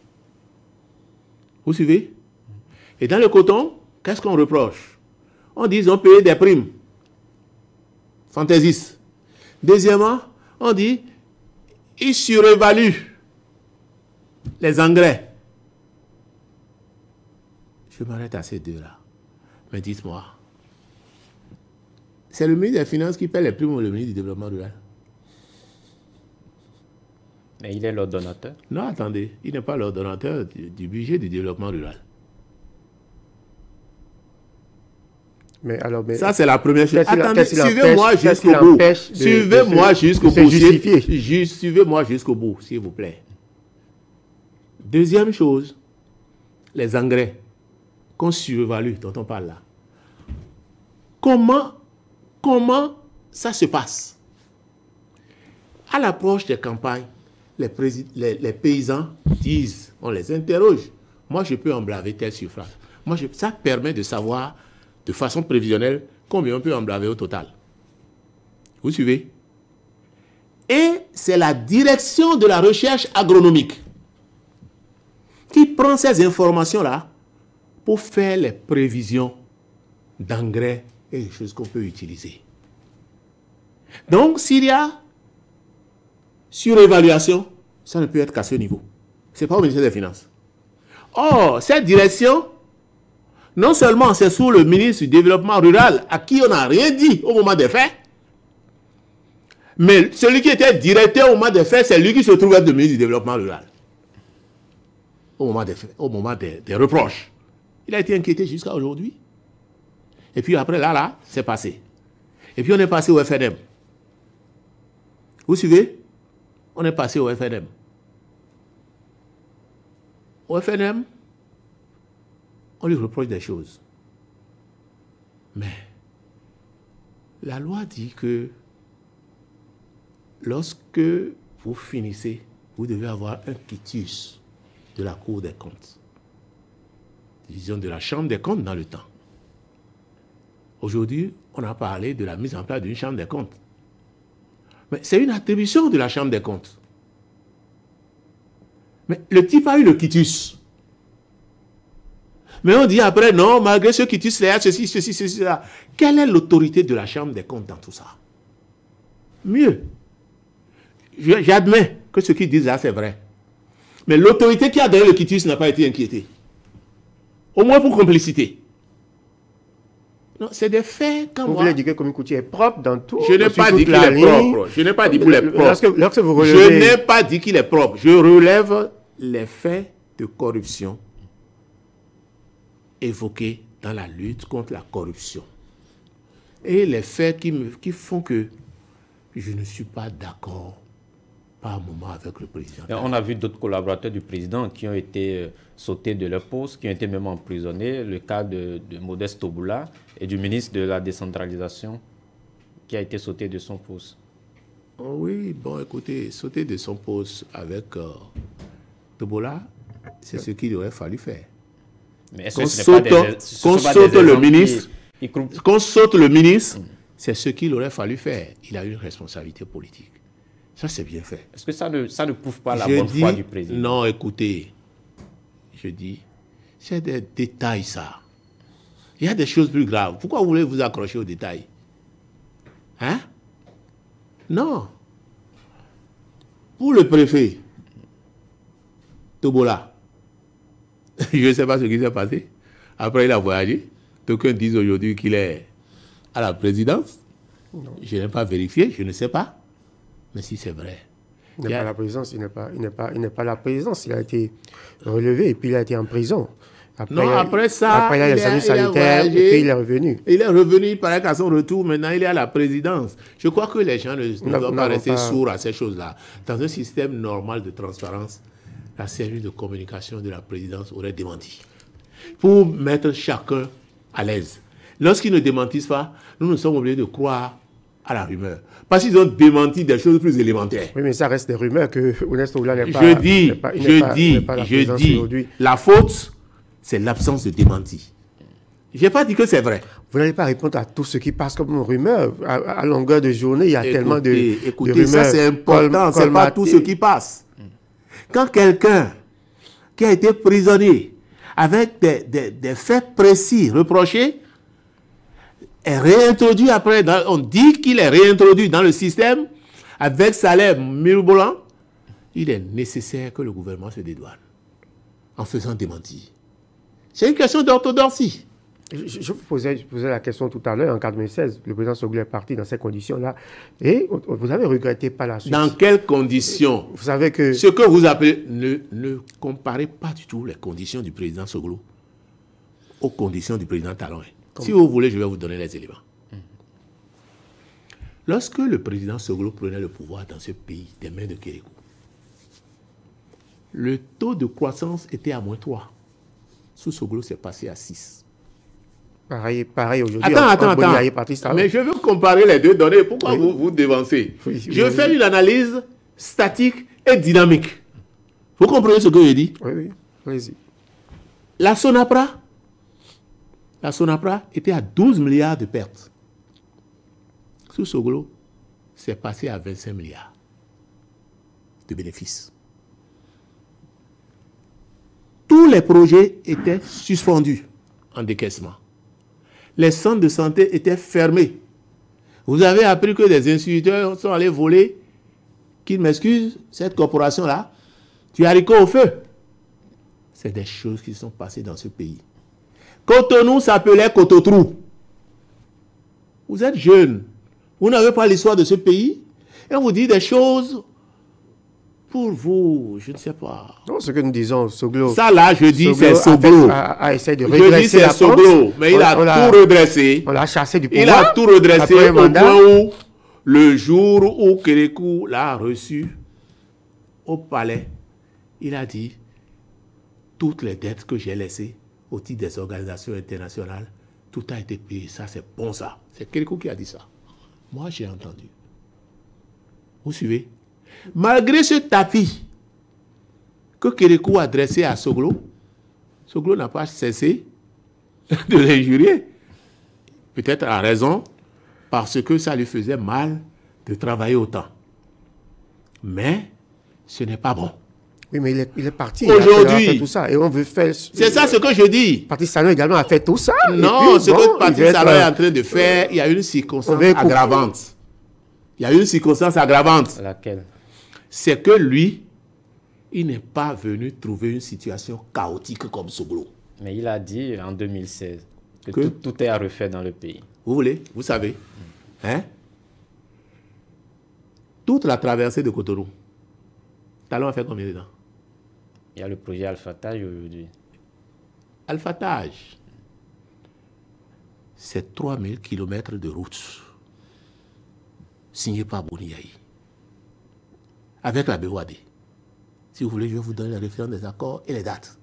Vous suivez? Et dans le coton, qu'est-ce qu'on reproche? On dit qu'ils ont payé des primes. Fantaisistes. Deuxièmement, on dit ils surévaluent les engrais. Je m'arrête à ces deux-là. Mais dites-moi, c'est le ministre des Finances qui paie les primes ou le ministre du Développement rural? Mais il est l'ordonnateur? Non, attendez, il n'est pas l'ordonnateur du, du budget du développement rural. Mais alors, mais ça, c'est la première chose. Attendez, suivez-moi jusqu'au bout. Suivez-moi jusqu'au bout. Suivez-moi jusqu'au bout, s'il vous plaît. Deuxième chose, les engrais qu'on surévalue, dont on parle là. Comment, comment ça se passe? À l'approche des campagnes, les, les, les paysans disent, on les interroge. Moi, je peux emblaver tel suffrage. Moi, je, ça permet de savoir de façon prévisionnelle combien on peut emblaver au total. Vous suivez? Et c'est la direction de la recherche agronomique qui prend ces informations-là pour faire les prévisions d'engrais et des choses qu'on peut utiliser. Donc, s'il y a surévaluation, ça ne peut être qu'à ce niveau. Ce n'est pas au ministère des Finances. Or, cette direction, non seulement c'est sous le ministre du Développement rural, à qui on n'a rien dit au moment des faits, mais celui qui était directeur au moment des faits, c'est lui qui se trouve être le ministre du Développement rural. Au moment des faits, au moment des, des reproches. Il a été inquiété jusqu'à aujourd'hui. Et puis après, là, là, c'est passé. Et puis on est passé au F N M. Vous suivez? On est passé au F N M. Au F N M, on lui reproche des choses. Mais la loi dit que lorsque vous finissez, vous devez avoir un quitus de la Cour des comptes. Disons de la Chambre des comptes dans le temps. Aujourd'hui, on a parlé de la mise en place d'une Chambre des comptes. Mais c'est une attribution de la Chambre des comptes. Mais le type a eu le quitus. Mais on dit après, non, malgré ce quitus, il y a ceci, ceci, ceci, cela. Quelle est l'autorité de la Chambre des comptes dans tout ça? Mieux. J'admets que ce qu'ils disent là, c'est vrai. Mais l'autorité qui a donné le quitus n'a pas été inquiétée. Au moins pour complicité. Non, c'est des faits quand vous moi... voulez dire que Kwame Couty est propre dans tout? Je n'ai pas dit qu'il est propre. Je n'ai pas dit qu'il est propre. Lorsque, lorsque vous relevez... Je n'ai pas dit qu'il est propre. Je relève les faits de corruption évoqués dans la lutte contre la corruption. Et les faits qui, me, qui font que je ne suis pas d'accord par un moment avec le président. Et on a vu d'autres collaborateurs du président qui ont été euh, sautés de leur poste, qui ont été même emprisonnés. Le cas de, de Modeste Toboula et du ministre de la décentralisation qui a été sauté de son poste. Oh oui, bon, écoutez, sauter de son poste avec euh, Toboula, c'est ce qu'il aurait fallu faire. Mais est-ce qu'on que ce saute, n'est pas des, ce qu'on pas saute des le ministre, qui, qui... qu'on saute le ministre, mm. c'est ce qu'il aurait fallu faire. Il a une responsabilité politique. Ça, c'est bien fait. Est-ce que ça ne, ça ne prouve pas la je bonne dis, foi du président? Non, écoutez, je dis, c'est des détails, ça. Il y a des choses plus graves. Pourquoi vous voulez vous accrocher aux détails? Hein? Non. Pour le préfet, Toboula, je ne sais pas ce qui s'est passé. Après, il a voyagé. D'aucuns disent aujourd'hui qu'il est à la présidence. Non. Je n'ai pas vérifié, je ne sais pas. Mais si c'est vrai. Il n'est pas à la présidence, il n'est pas, il n'est pas, il n'est pas à la présidence. Il a été relevé et puis il a été en prison. Après, non, après ça, après il a les années sanitaires et puis il est revenu. Il est revenu, il paraît qu'à son retour, maintenant il est à la présidence. Je crois que les gens ne, ne doivent pas rester pas... sourds à ces choses-là. Dans un système normal de transparence, la cellule de communication de la présidence aurait démenti. Pour mettre chacun à l'aise. Lorsqu'ils ne démentissent pas, nous nous sommes obligés de croire à la rumeur. Parce qu'ils ont démenti des choses plus élémentaires. Oui, mais ça reste des rumeurs que Modeste Toboula n'est pas... Je dis, pas, je pas, dis, pas je dis, la faute, c'est l'absence de démenti. Je n'ai pas dit que c'est vrai. Vous n'allez pas répondre à tout ce qui passe comme une rumeur. À, à longueur de journée, il y a écoutez, tellement de, écoutez, de rumeurs. Ça, c'est important. Ce n'est pas tout ce qui passe. Quand quelqu'un qui a été prisonnier avec des, des, des faits précis reprochés est réintroduit après, dans, on dit qu'il est réintroduit dans le système avec salaire mirobolant, il est nécessaire que le gouvernement se dédouane en faisant démentir. C'est une question d'orthodoxie. Je, je vous posais, je posais la question tout à l'heure, en quatre-vingt-seize, le président Soglo est parti dans ces conditions-là. Et vous avez regretté par la suite. Dans quelles conditions? Vous savez que... Ce que vous appelez... Ne, ne comparez pas du tout les conditions du président Soglo aux conditions du président Talon. Si vous voulez, je vais vous donner les éléments. Mmh. Lorsque le président Soglo prenait le pouvoir dans ce pays des mains de Kérékou, le taux de croissance était à moins trois. Sous Soglo, c'est passé à six. Pareil, pareil aujourd'hui. Attends, attends, attends. Mais je veux comparer les deux données. Pourquoi oui. vous vous dévancez? Oui, Je oui, fais oui. une analyse statique est dynamique. Vous comprenez ce que je dis? Oui, oui, allez-y. La Sonapra, la Sonapra était à douze milliards de pertes. Sous Soglo, c'est passé à vingt-cinq milliards de bénéfices. Tous les projets étaient suspendus en décaissement. Les centres de santé étaient fermés. Vous avez appris que des instituteurs sont allés voler, qu'ils m'excusent, cette corporation-là, tu as haricot au feu. C'est des choses qui sont passées dans ce pays. Cotonou s'appelait Cototrou. Vous êtes jeune. Vous n'avez pas l'histoire de ce pays. Et on vous dit des choses pour vous, je ne sais pas. Non, ce que nous disons, Soglo. Ça là, je dis, c'est Soglo. A, a essayé de redresser je dis, c'est Soglo. Mais il a, a tout redressé. On l'a chassé du pouvoir. Il a tout redressé au point où, le jour où Kérékou l'a reçu au palais, il a dit, toutes les dettes que j'ai laissées au titre des organisations internationales, tout a été payé. Ça, c'est bon ça. C'est Kérékou qui a dit ça. Moi, j'ai entendu. Vous suivez? Malgré ce tapis que Kérékou a dressé à Soglo, Soglo n'a pas cessé de l'injurier. Peut-être à raison, parce que ça lui faisait mal de travailler autant. Mais ce n'est pas bon. Oui, mais il est, il est parti. Aujourd'hui, tout ça. Et on veut faire. C'est ça ce que je dis. Parti Salon également a fait tout ça. Non, puis, ce bon, que Parti Salon être... est en train de faire, il y a une circonstance aggravante. Il y a une circonstance aggravante. Laquelle? C'est que lui, il n'est pas venu trouver une situation chaotique comme Soglo. Mais il a dit en deux mille seize que, que? Tout, tout est à refaire dans le pays. Vous voulez? Vous savez? Hein? Toute la traversée de Cotonou, Talon a fait combien de temps? Il y a le projet Alphatage aujourd'hui. Alphatage, c'est trois mille kilomètres de route signé par Boniaï avec la B O A D. Si vous voulez, je vais vous donner les références des accords et les dates.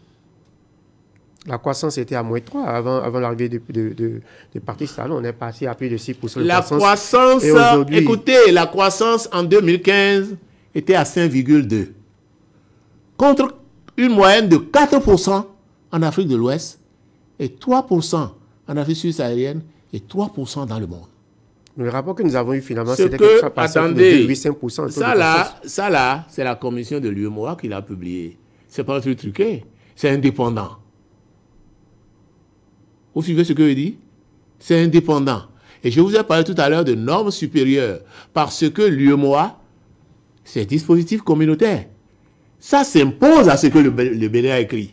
La croissance était à moins trois avant, avant l'arrivée de, de, de, de Parti Salon. On est passé à plus de six pour cent de la croissance. croissance écoutez, la croissance en deux mille quinze était à cinq virgule deux. Contre une moyenne de quatre pour cent en Afrique de l'Ouest et trois pour cent en Afrique subsaharienne et trois pour cent dans le monde. Le rapport que nous avons eu finalement, c'était que, que ça passait de deux virgule cinq pour cent. Ça là, ça là, c'est la commission de l'U E M O A qui l'a publié. C'est pas un truc truqué, c'est indépendant. Vous suivez ce que je dis? C'est indépendant. Et je vous ai parlé tout à l'heure de normes supérieures parce que l'U E M O A, c'est dispositif communautaire. Ça s'impose à ce que le, le Bénin a écrit.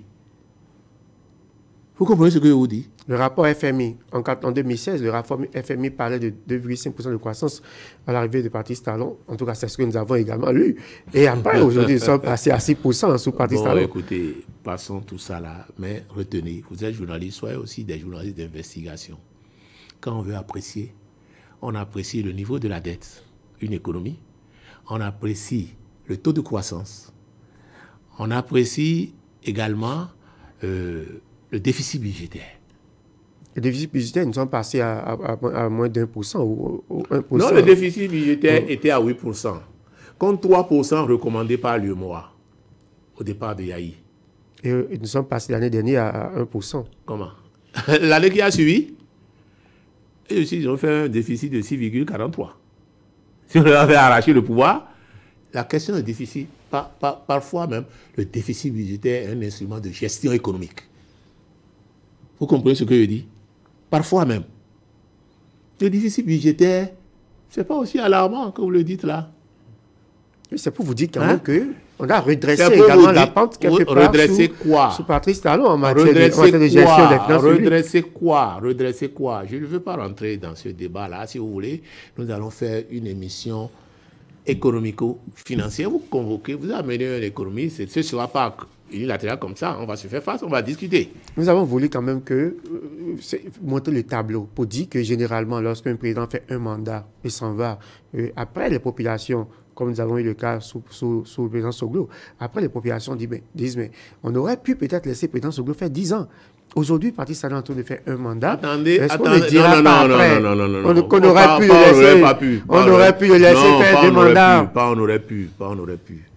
Vous comprenez ce que je vous dis? Le rapport F M I, en, en deux mille seize, le rapport F M I parlait de deux virgule cinq pour cent de croissance à l'arrivée de Parti Talon. En tout cas, c'est ce que nous avons également lu. Et après, aujourd'hui, nous sommes passés à six pour cent sous Parti Talon. Bon, écoutez, passons tout ça là. Mais retenez, vous êtes journaliste, soyez aussi des journalistes d'investigation. Quand on veut apprécier, on apprécie le niveau de la dette, une économie. On apprécie le taux de croissance. On apprécie également euh, le déficit budgétaire. Le déficit budgétaire, nous sommes passés à, à, à, à moins d'un pour cent ou, ou un pour cent. Non, le déficit budgétaire mmh. était à huit pour cent, contre trois pour cent recommandé par l'U E M O A au départ de Yahi. Et, et nous sommes passés l'année dernière à un pour cent. Comment? L'année qui a suivi, et aussi, ils ont fait un déficit de six virgule quarante-trois. Si on avait arraché le pouvoir, la question du déficit, par, par, parfois même, le déficit budgétaire est un instrument de gestion économique. Vous comprenez ce que je dis? Parfois même. Le déficit budgétaire, ce n'est pas aussi alarmant que vous le dites là. C'est pour vous dire quand même hein? qu'on a redressé également la pente quelque part redresser sous, quoi? sous Patrice Talon en matière de, en matière de gestion des finances publiques. Redresser quoi? Redresser quoi? Je ne veux pas rentrer dans ce débat-là. Si vous voulez, nous allons faire une émission économico-financière. Vous convoquez, vous amenez un économiste, ce ne sera pas unilatéral comme ça. On va se faire face, on va discuter. Nous avons voulu quand même que, euh, montrer le tableau pour dire que généralement, lorsqu'un président fait un mandat et s'en va, euh, après les populations, comme nous avons eu le cas sous, sous, sous le président Soglo, après les populations disent, mais, disent, mais on aurait pu peut-être laisser le président Soglo faire dix ans. Aujourd'hui, le Parti Salon est en train de faire un mandat. Attendez, Est-ce attendez. qu'on ne dira non, pas non, après non, non, non, non, non. On, on aurait aurait pu le laisser, pas pu, on aurait pu le laisser non, faire des mandats. mandats. Pas on aurait pu, pas on aurait pu.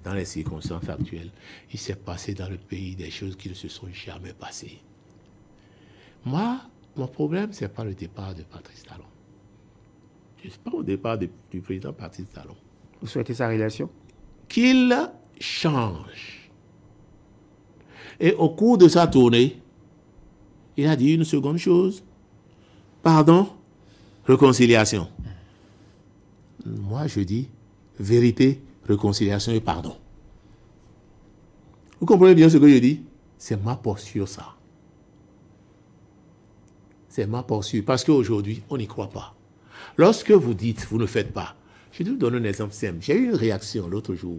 dans les circonstances actuelles, il s'est passé dans le pays des choses qui ne se sont jamais passées. Moi, mon problème, ce n'est pas le départ de Patrice Talon. Ce n'est pas au départ de, du président Patrice Talon. Vous souhaitez sa réélection? Qu'il change. Et au cours de sa tournée, il a dit une seconde chose. Pardon, réconciliation. Moi, je dis vérité, réconciliation et pardon. Vous comprenez bien ce que je dis? C'est ma posture, ça. C'est ma posture. Parce qu'aujourd'hui, on n'y croit pas. Lorsque vous dites, vous ne faites pas. Je vais vous donner un exemple simple. J'ai eu une réaction l'autre jour.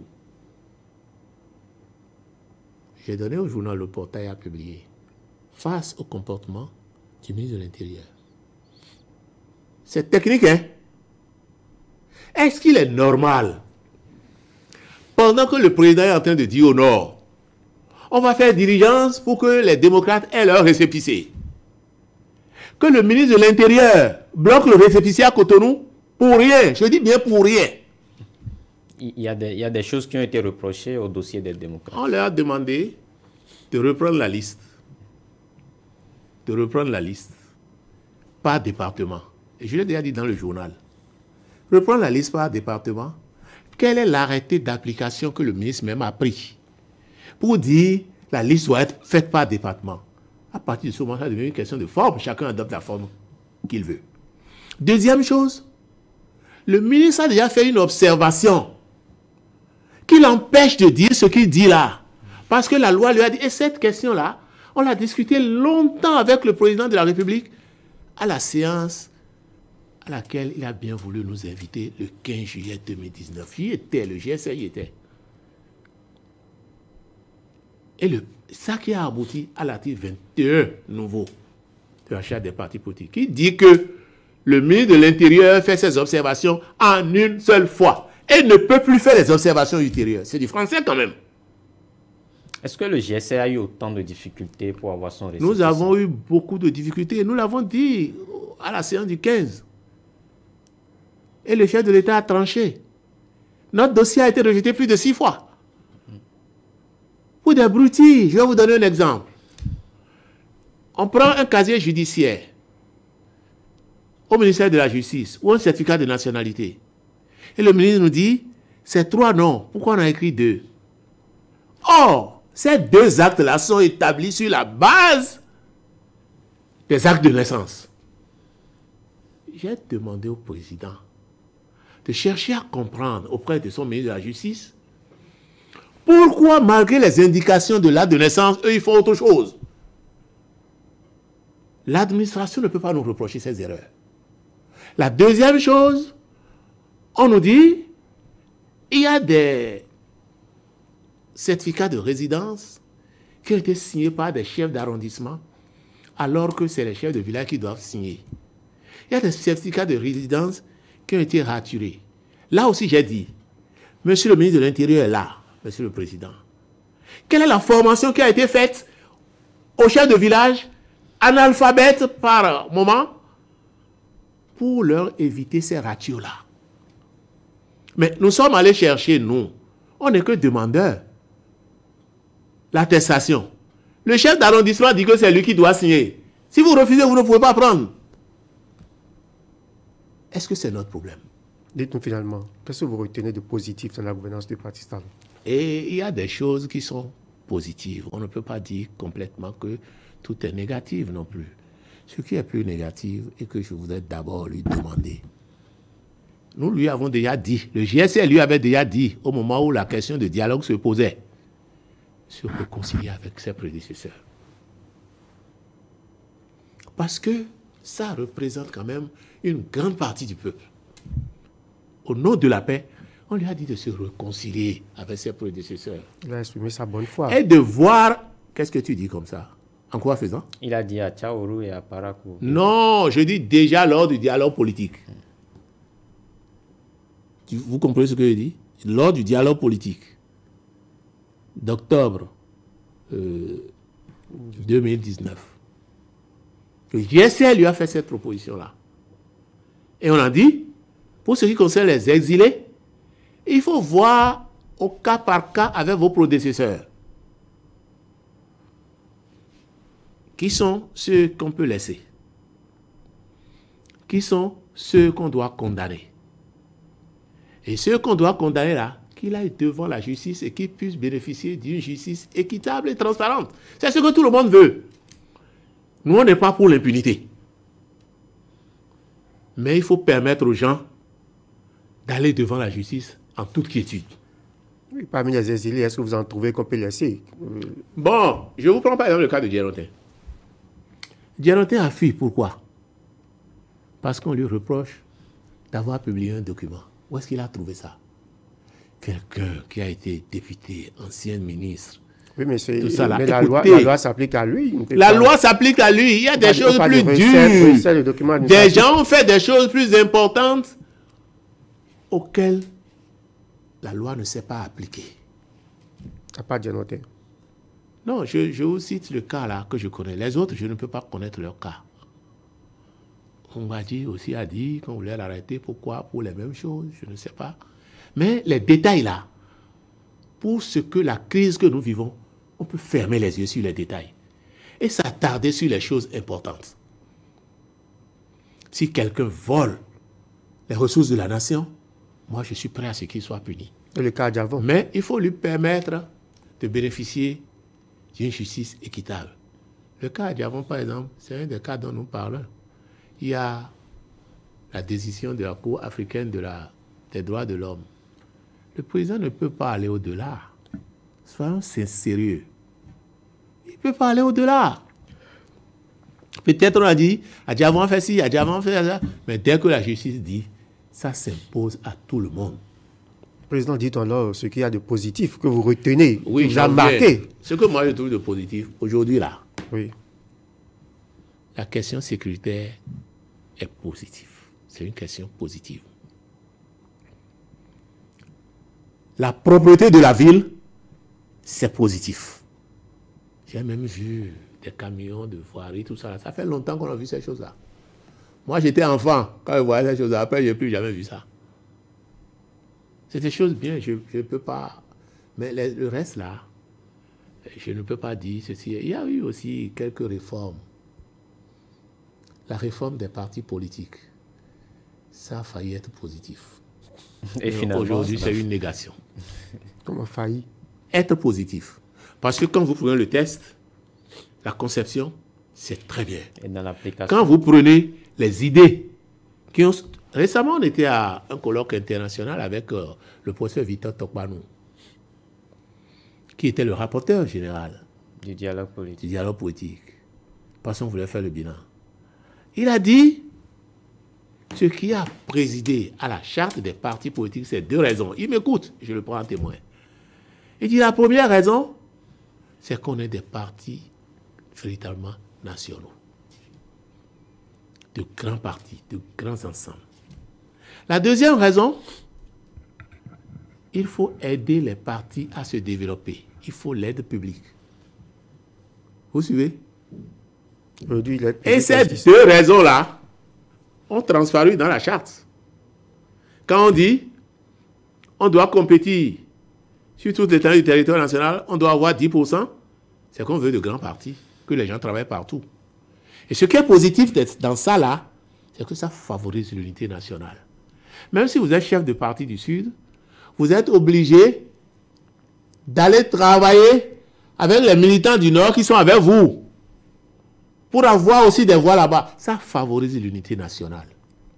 J'ai donné au journal Le Portail à publier face au comportement du ministre de l'Intérieur. C'est technique, hein? Est-ce qu'il est normal, pendant que le président est en train de dire au Nord, on va faire diligence pour que les démocrates aient leur récépissé, que le ministre de l'Intérieur bloque le récépissé à Cotonou pour rien, je dis bien pour rien. Il y, a des, il y a des choses qui ont été reprochées au dossier des démocrates. On leur a demandé de reprendre la liste. De reprendre la liste par département. Et je l'ai déjà dit dans le journal. Reprendre la liste par département. Quel est l'arrêté d'application que le ministre même a pris pour dire la liste doit être faite par département? À partir de ce moment, ça devient une question de forme. Chacun adopte la forme qu'il veut. Deuxième chose, le ministre a déjà fait une observation qui l'empêche de dire ce qu'il dit là. Parce que la loi lui a dit, et cette question-là, on l'a discutée longtemps avec le président de la République à la séance à laquelle il a bien voulu nous inviter le quinze juillet deux mille dix-neuf. Il était, le G S A y était. Et le, ça qui a abouti à l'article vingt et un nouveau de la charte des partis politiques, qui dit que le ministre de l'Intérieur fait ses observations en une seule fois et ne peut plus faire les observations ultérieures. C'est du français quand même. Est-ce que le G S A a eu autant de difficultés pour avoir son récépissé? Nous avons eu beaucoup de difficultés. Nous l'avons dit à la séance du quinze. Et le chef de l'État a tranché. Notre dossier a été rejeté plus de six fois. Pour des broutilles, je vais vous donner un exemple. On prend un casier judiciaire au ministère de la Justice ou un certificat de nationalité. Et le ministre nous dit, c'est trois noms. Pourquoi on a écrit deux? Or, ces deux actes-là sont établis sur la base des actes de naissance. J'ai demandé au président de chercher à comprendre auprès de son ministre de la Justice pourquoi, malgré les indications de l'acte de naissance, eux, ils font autre chose. L'administration ne peut pas nous reprocher ces erreurs. La deuxième chose, on nous dit, il y a des certificats de résidence qui ont été signés par des chefs d'arrondissement, alors que c'est les chefs de village qui doivent signer. Il y a des certificats de résidence qui ont été raturés. Là aussi, j'ai dit, monsieur le ministre de l'Intérieur est là, monsieur le président. Quelle est la formation qui a été faite aux chefs de village, analphabètes par moment, pour leur éviter ces ratios-là? Mais nous sommes allés chercher, nous, on n'est que demandeurs, l'attestation. Le chef d'arrondissement dit que c'est lui qui doit signer. Si vous refusez, vous ne pouvez pas prendre. Est-ce que c'est notre problème? Dites-nous finalement, qu'est-ce que vous retenez de positif dans la gouvernance du Patrice Talon? Et il y a des choses qui sont positives. On ne peut pas dire complètement que tout est négatif non plus. Ce qui est plus négatif et que je voudrais d'abord lui demander. Nous lui avons déjà dit, le G S A lui avait déjà dit, au moment où la question de dialogue se posait, se réconcilier avec ses prédécesseurs. Parce que ça représente quand même une grande partie du peuple. Au nom de la paix, on lui a dit de se réconcilier avec ses prédécesseurs. Il a exprimé sa bonne foi. Et de voir... Qu'est-ce que tu dis comme ça? En quoi faisant? Il a dit à Tchaourou et à Parakou. Non, je dis déjà lors du dialogue politique. Vous comprenez ce que je dis? Lors du dialogue politique d'octobre euh, deux mille dix-neuf. Le G S A lui a fait cette proposition-là. Et on a dit, pour ce qui concerne les exilés, il faut voir au cas par cas avec vos prédécesseurs. Qui sont ceux qu'on peut laisser? Qui sont ceux qu'on doit condamner? Et ceux qu'on doit condamner là, qu'il aille devant la justice et qu'il puisse bénéficier d'une justice équitable et transparente. C'est ce que tout le monde veut. Nous, on n'est pas pour l'impunité. Mais il faut permettre aux gens d'aller devant la justice en toute quiétude. Oui, parmi les exilés, est-ce que vous en trouvez qu'on peut laisser? euh... Bon, je vous prends par exemple le cas de Djerontin. Djerontin a fui, pourquoi? Parce qu'on lui reproche d'avoir publié un document. Où est-ce qu'il a trouvé ça? Quelqu'un qui a été député, ancien ministre. Oui, mais, tout ça, là. mais la, Écoutez, loi, la loi s'applique à lui. La pas... loi s'applique à lui. Il y a des choses plus dures. Des gens ont fait des choses plus importantes auxquelles la loi ne s'est pas appliquée. À part Djerontin. Non, je, je vous cite le cas là que je connais. Les autres, je ne peux pas connaître leur cas. On m'a dit aussi, a dit qu'on voulait l'arrêter. Pourquoi? Pour les mêmes choses, je ne sais pas. Mais les détails là, pour ce que la crise que nous vivons, on peut fermer les yeux sur les détails et s'attarder sur les choses importantes. Si quelqu'un vole les ressources de la nation, moi je suis prêt à ce qu'il soit puni. Et le cas d'avant. Mais il faut lui permettre de bénéficier d'une justice équitable. Le cas d'avant, par exemple, c'est un des cas dont nous parlons. Il y a la décision de la Cour africaine de la, des droits de l'homme. Le président ne peut pas aller au-delà. Soyons sérieux. Il ne peut pas aller au-delà. Peut-être on a dit, Adjavan fait ci, Adjavan fait ça, mais dès que la justice dit, ça s'impose à tout le monde. Le président dit alors ce qu'il y a de positif que vous retenez, oui, que vous avez marqué. Ce que moi je trouve de positif, aujourd'hui là, oui. La question sécuritaire est positive. C'est une question positive. La propreté de la ville, c'est positif. J'ai même vu des camions de voirie, tout ça. Ça fait longtemps qu'on a vu ces choses-là. Moi, j'étais enfant quand je voyais ces choses-là. Après, je n'ai plus jamais vu ça. C'est des choses bien, je ne peux pas... Mais les, le reste, là, je ne peux pas dire ceci. Il y a eu aussi quelques réformes. La réforme des partis politiques, ça a failli être positif. Et finalement, aujourd'hui, c'est une négation. Comment failli? Être positif. Parce que quand vous prenez le test, la conception, c'est très bien. Et dans l'application. Quand vous prenez les idées qui ont... Récemment, on était à un colloque international avec euh, le professeur Victor Tokpanou, qui était le rapporteur général du dialogue politique. Du dialogue politique. Parce qu'on voulait faire le bilan. Il a dit ce qui a présidé à la charte des partis politiques, c'est deux raisons. Il m'écoute, je le prends en témoin. Il dit la première raison, c'est qu'on est des partis véritablement nationaux. De grands partis, de grands ensembles. La deuxième raison, il faut aider les partis à se développer. Il faut l'aide publique. Vous suivez? Et ces deux raisons-là ont transparu dans la charte. Quand on dit on doit compétir sur toute l'étendue du territoire national, on doit avoir dix pour cent, c'est qu'on veut de grands partis, que les gens travaillent partout. Et ce qui est positif dans ça, là, c'est que ça favorise l'unité nationale. Même si vous êtes chef de parti du Sud, vous êtes obligé d'aller travailler avec les militants du Nord qui sont avec vous, pour avoir aussi des voix là-bas. Ça favorise l'unité nationale.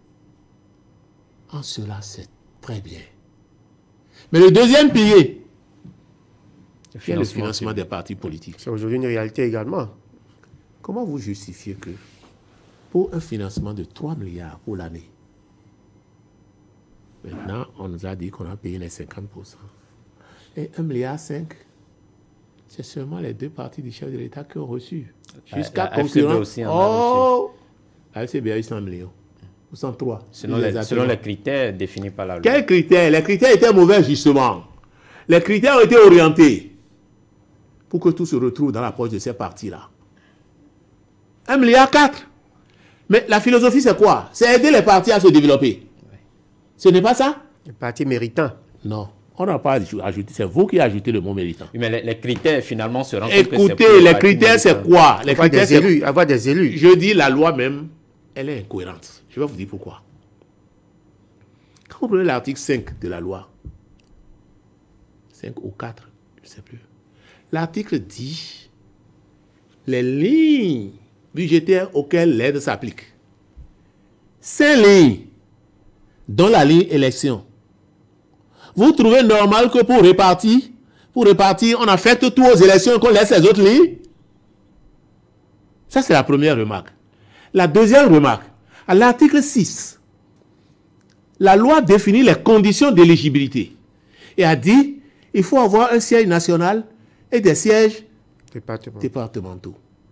En cela, c'est très bien. Mais le deuxième pilier, c'est le financement des partis politiques. C'est aujourd'hui une réalité également. Comment vous justifiez que pour un financement de trois milliards pour l'année, maintenant, on nous a dit qu'on a payé les cinquante pour cent. Et un virgule cinq milliard, c'est seulement les deux partis du chef de l'État qui ont reçu. Jusqu'à concurrent. Oh, la F C B a eu cent millions. Ou cent trois. Selon les, selon les critères définis par la loi. Quels critères? Les critères étaient mauvais, justement. Les critères ont été orientés pour que tout se retrouve dans la poche de ces partis-là. un virgule quatre milliard. Mais la philosophie, c'est quoi? C'est aider les partis à se développer. Oui. Ce n'est pas ça? Les partis méritants. Non. On n'a pas ajouté, c'est vous qui ajoutez le mot méritant. Mais les, les critères, finalement, se rendent compte que c'est... Écoutez, les critères, c'est quoi? Les avoir, critères, des élus, avoir des élus. Je dis, la loi même, elle est incohérente. Je vais vous dire pourquoi. Quand vous prenez l'article cinq de la loi, cinq ou quatre, je ne sais plus, l'article dit les lignes budgétaires auxquelles l'aide s'applique. Cinq lignes, dont la ligne élection. Vous trouvez normal que pour répartir, pour répartir, on affecte tout aux élections et qu'on laisse les autres lignes? Ça, c'est la première remarque. La deuxième remarque, à l'article six, la loi définit les conditions d'éligibilité et a dit il faut avoir un siège national et des sièges Département. départementaux.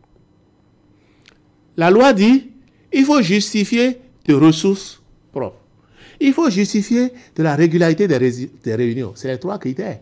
La loi dit il faut justifier de ressources propres. Il faut justifier de la régularité des, ré des réunions. C'est les trois critères.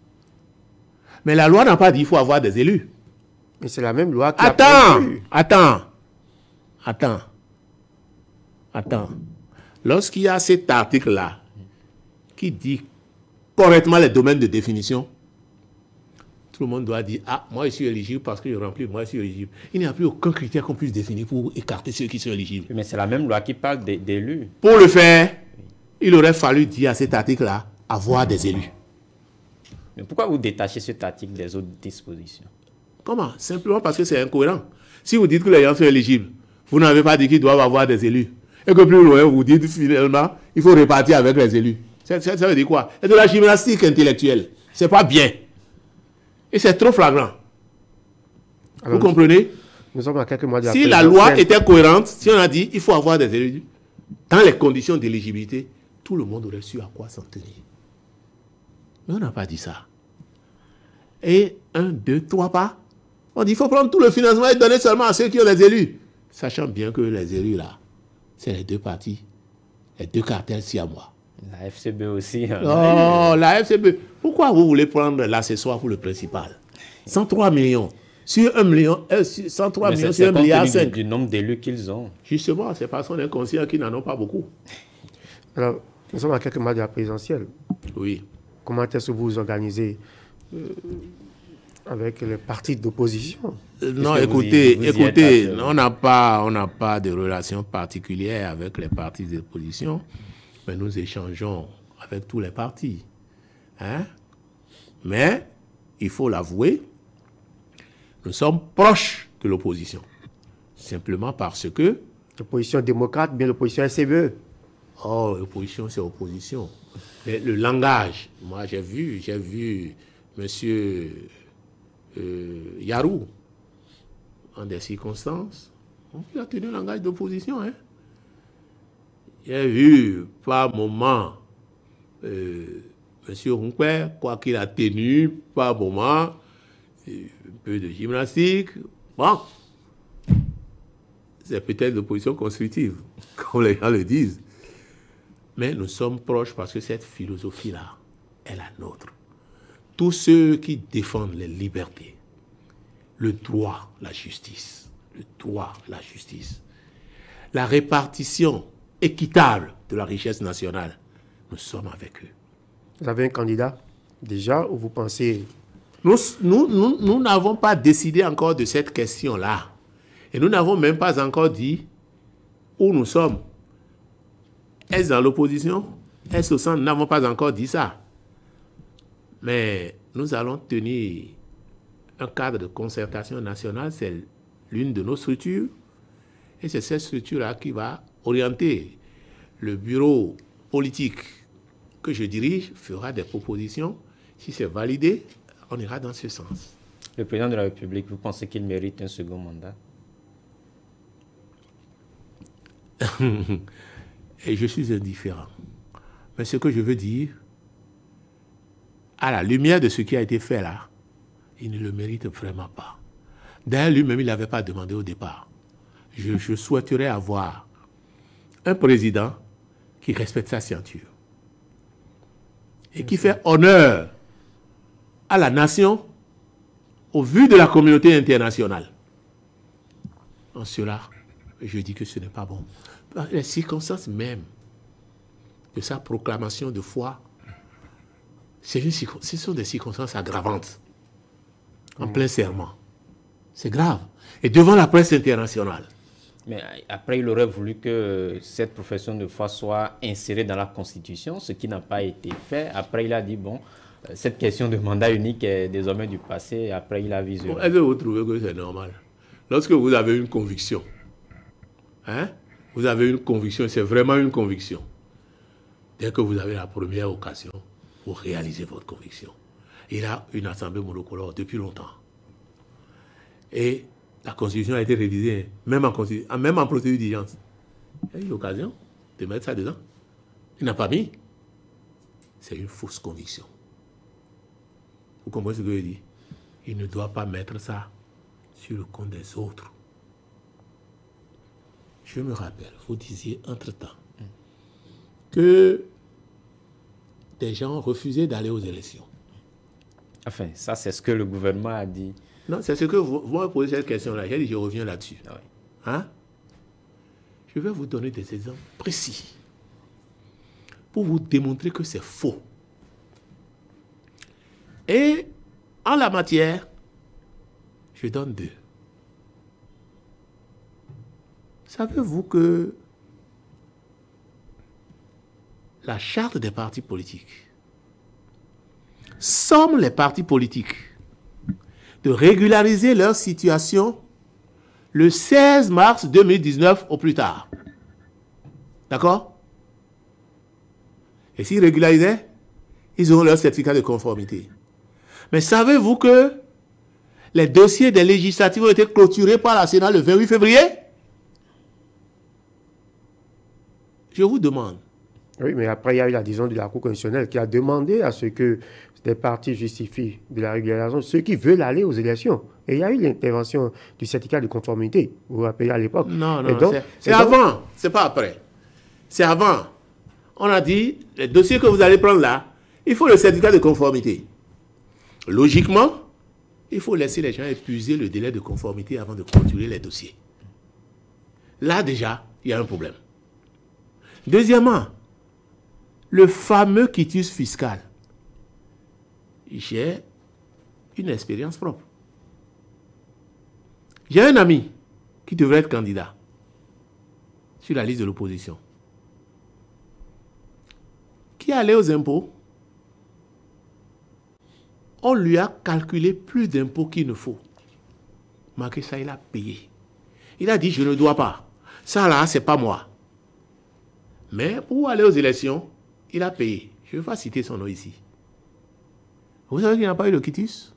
Mais la loi n'a pas dit qu'il faut avoir des élus. Mais c'est la même loi qui attends, a prévu. Attends, attends, attends. Lorsqu'il y a cet article-là qui dit correctement les domaines de définition, tout le monde doit dire « Ah, moi je suis éligible parce que je remplis, moi je suis éligible ». Il n'y a plus aucun critère qu'on puisse définir pour écarter ceux qui sont éligibles. Mais c'est la même loi qui parle d'élus. Pour le faire, il aurait fallu dire à cet article-là « avoir des élus ». Mais pourquoi vous détachez cet article des autres dispositions? Comment? Simplement parce que c'est incohérent. Si vous dites que les gens sont éligibles, vous n'avez pas dit qu'ils doivent avoir des élus. Et que plus loin, vous dites finalement, il faut répartir avec les élus. Ça, ça, ça veut dire quoi? C'est de la gymnastique intellectuelle. C'est pas bien. Et c'est trop flagrant. Alors, vous comprenez? Nous sommes à quelques mois de la Si la loi était cohérente, si on a dit il faut avoir des élus, dans les conditions d'éligibilité, tout le monde aurait su à quoi s'en tenir. Mais on n'a pas dit ça. Et un, deux, trois pas, on dit il faut prendre tout le financement et donner seulement à ceux qui ont les élus. Sachant bien que les élus là, c'est les deux partis, les deux cartels siamois. La F C B aussi. Hein. Oh, la F C B. Pourquoi vous voulez prendre l'accessoire pour le principal? cent trois millions. Sur un million, euh, cent trois millions sur un milliard cinq. Du, du nombre d'élus qu'ils ont. Justement, c'est parce qu'on est conscient qu'ils n'en ont pas beaucoup. Alors, nous sommes à quelques mois de la présidentielle. Oui. Comment est-ce que vous vous organisez euh, avec les partis d'opposition? euh, Non, écoutez, y, écoutez, on n'a pas, on n'a pas de relation particulière avec les partis d'opposition, mais nous échangeons avec tous les partis. Hein? Mais, il faut l'avouer, nous sommes proches de l'opposition. Simplement parce que... L'opposition démocrate, bien l'opposition S C B E. Oh, l'opposition, c'est opposition. Mais le langage, moi j'ai vu, j'ai vu M. Euh, Yarou, en des circonstances, il a tenu le langage d'opposition. Hein? J'ai vu par moment euh, M. Hunkwer, quoi qu'il a tenu, par moment, un peu de gymnastique. Bon, c'est peut-être l'opposition constructive, comme les gens le disent. Mais nous sommes proches parce que cette philosophie-là est la nôtre. Tous ceux qui défendent les libertés, le droit, la justice, le droit, la justice, la répartition équitable de la richesse nationale, nous sommes avec eux. Vous avez un candidat déjà ou vous pensez... Nous nous, nous, nous n'avons pas décidé encore de cette question-là. Et nous n'avons même pas encore dit où nous sommes. Est-ce dans l'opposition? Est-ce au centre? Nous n'avons pas encore dit ça. Mais nous allons tenir un cadre de concertation nationale. C'est l'une de nos structures. Et c'est cette structure-là qui va orienter. Le bureau politique que je dirige fera des propositions. Si c'est validé, on ira dans ce sens. Le président de la République, vous pensez qu'il mérite un second mandat? Et je suis indifférent. Mais ce que je veux dire, à la lumière de ce qui a été fait là, il ne le mérite vraiment pas. D'ailleurs, lui-même, il n'avait pas demandé au départ. Je, je souhaiterais avoir un président qui respecte sa ceinture et qui fait honneur à la nation au vu de la communauté internationale. En cela, je dis que ce n'est pas bon. Les circonstances même de sa proclamation de foi, une, ce sont des circonstances aggravantes. En mmh. plein serment. C'est grave. Et devant la presse internationale. Mais après, il aurait voulu que cette profession de foi soit insérée dans la Constitution, ce qui n'a pas été fait. Après, il a dit, bon, cette question de mandat unique est désormais du passé. Après, il a visé. Bon, est-ce que vous trouvez que c'est normal? Lorsque vous avez une conviction, hein, vous avez une conviction, c'est vraiment une conviction. Dès que vous avez la première occasion pour réaliser votre conviction, il a une assemblée monocolore depuis longtemps. Et la Constitution a été révisée, même en, même en procédure d'urgence. Il a eu l'occasion de mettre ça dedans. Il n'a pas mis. C'est une fausse conviction. Vous comprenez ce que je dis? Il ne doit pas mettre ça sur le compte des autres. Je me rappelle, vous disiez entre-temps que des gens refusaient d'aller aux élections. Enfin, ça, c'est ce que le gouvernement a dit. Non, c'est ce que vous, vous me posez cette question-là. J'ai dit, je reviens là-dessus. Oui. Hein? Je vais vous donner des exemples précis pour vous démontrer que c'est faux. Et en la matière, je donne deux. Savez-vous que la charte des partis politiques somme les partis politiques de régulariser leur situation le seize mars deux mille dix-neuf au plus tard. D'accord? Et s'ils régularisaient, ils auront leur certificat de conformité. Mais savez-vous que les dossiers des législatives ont été clôturés par la Sénat le vingt-huit février? Je vous demande. Oui, mais après, il y a eu la décision de la Cour constitutionnelle qui a demandé à ce que des partis justifient de la régularisation ceux qui veulent aller aux élections. Et il y a eu l'intervention du certificat de conformité, vous vous rappelez à l'époque. Non, non, c'est avant, c'est pas après. C'est avant. On a dit, les dossiers que vous allez prendre là, il faut le certificat de conformité. Logiquement, il faut laisser les gens épuiser le délai de conformité avant de clôturer les dossiers. Là, déjà, il y a un problème. Deuxièmement, le fameux quitus fiscal. J'ai une expérience propre. J'ai un ami qui devrait être candidat sur la liste de l'opposition, qui est allé aux impôts. On lui a calculé plus d'impôts qu'il ne faut. Malgré ça, il a payé. Il a dit, je ne dois pas. Ça là, c'est pas moi. Mais pour aller aux élections, il a payé. Je ne vais pas citer son nom ici. Vous savez qu'il n'a pas eu le quitus?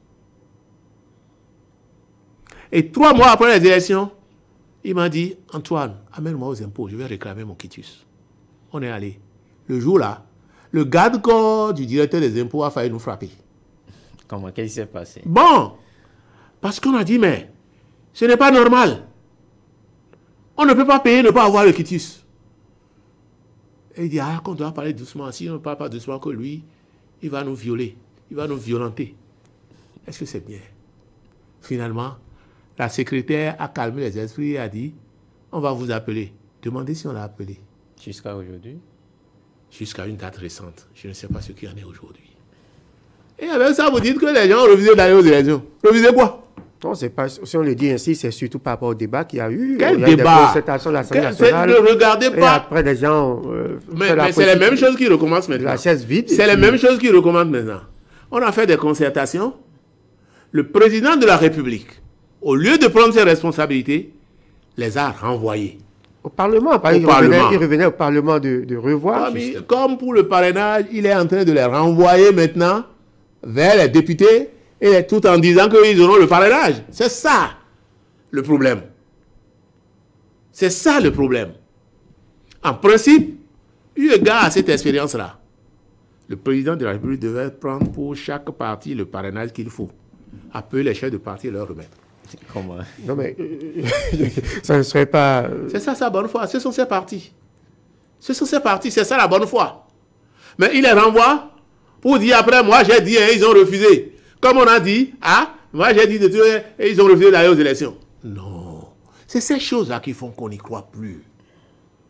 Et trois mois après les élections, il m'a dit, Antoine, amène-moi aux impôts, je vais réclamer mon quitus. On est allé. Le jour-là, le garde-corps du directeur des impôts a failli nous frapper. Comment? Qu'est-ce qui s'est passé? Bon, parce qu'on a dit, mais ce n'est pas normal. On ne peut pas payer, ne pas avoir le quitus. Et il dit, ah, qu'on doit parler doucement. Si on ne parle pas doucement que lui, il va nous violer. Il va nous violenter. Est-ce que c'est bien? Finalement, la secrétaire a calmé les esprits et a dit, on va vous appeler. Demandez si on l'a appelé. Jusqu'à aujourd'hui? Jusqu'à une date récente. Je ne sais pas ce qu'il y en est aujourd'hui. Et avec ça, vous dites que les gens ont refusé d'aller aux élections. Refusé quoi? Non, c'est pas, si on le dit ainsi, c'est surtout par rapport au débat qu'il y a eu. Quel il y a débat? Des concertations de l'Assemblée nationale. Ne regardez pas. Et après, les gens. Euh, mais mais c'est les mêmes choses qui recommencent maintenant. La chaise vide. C'est les mêmes choses qui recommencent maintenant. On a fait des concertations. Le président de la République, au lieu de prendre ses responsabilités, les a renvoyés. Au Parlement, par exemple, il, revenait, il revenait au Parlement de, de revoir. Comme, il, comme pour le parrainage, il est en train de les renvoyer maintenant vers les députés, et tout en disant qu'ils auront le parrainage. C'est ça le problème. C'est ça le problème. En principe, eu égard à cette expérience-là, le président de la République devait prendre pour chaque parti le parrainage qu'il faut. Appeler les chefs de parti et leur remettre. Comment? Non mais, ça ne serait pas... C'est ça sa bonne foi. Ce sont ces partis. Ce sont ces partis, c'est ça la bonne foi. Mais il les renvoie pour dire après, moi j'ai dit, et ils ont refusé. Comme on a dit, ah, moi j'ai dit de tout, et ils ont refusé d'aller aux élections. Non. C'est ces choses-là qui font qu'on n'y croit plus.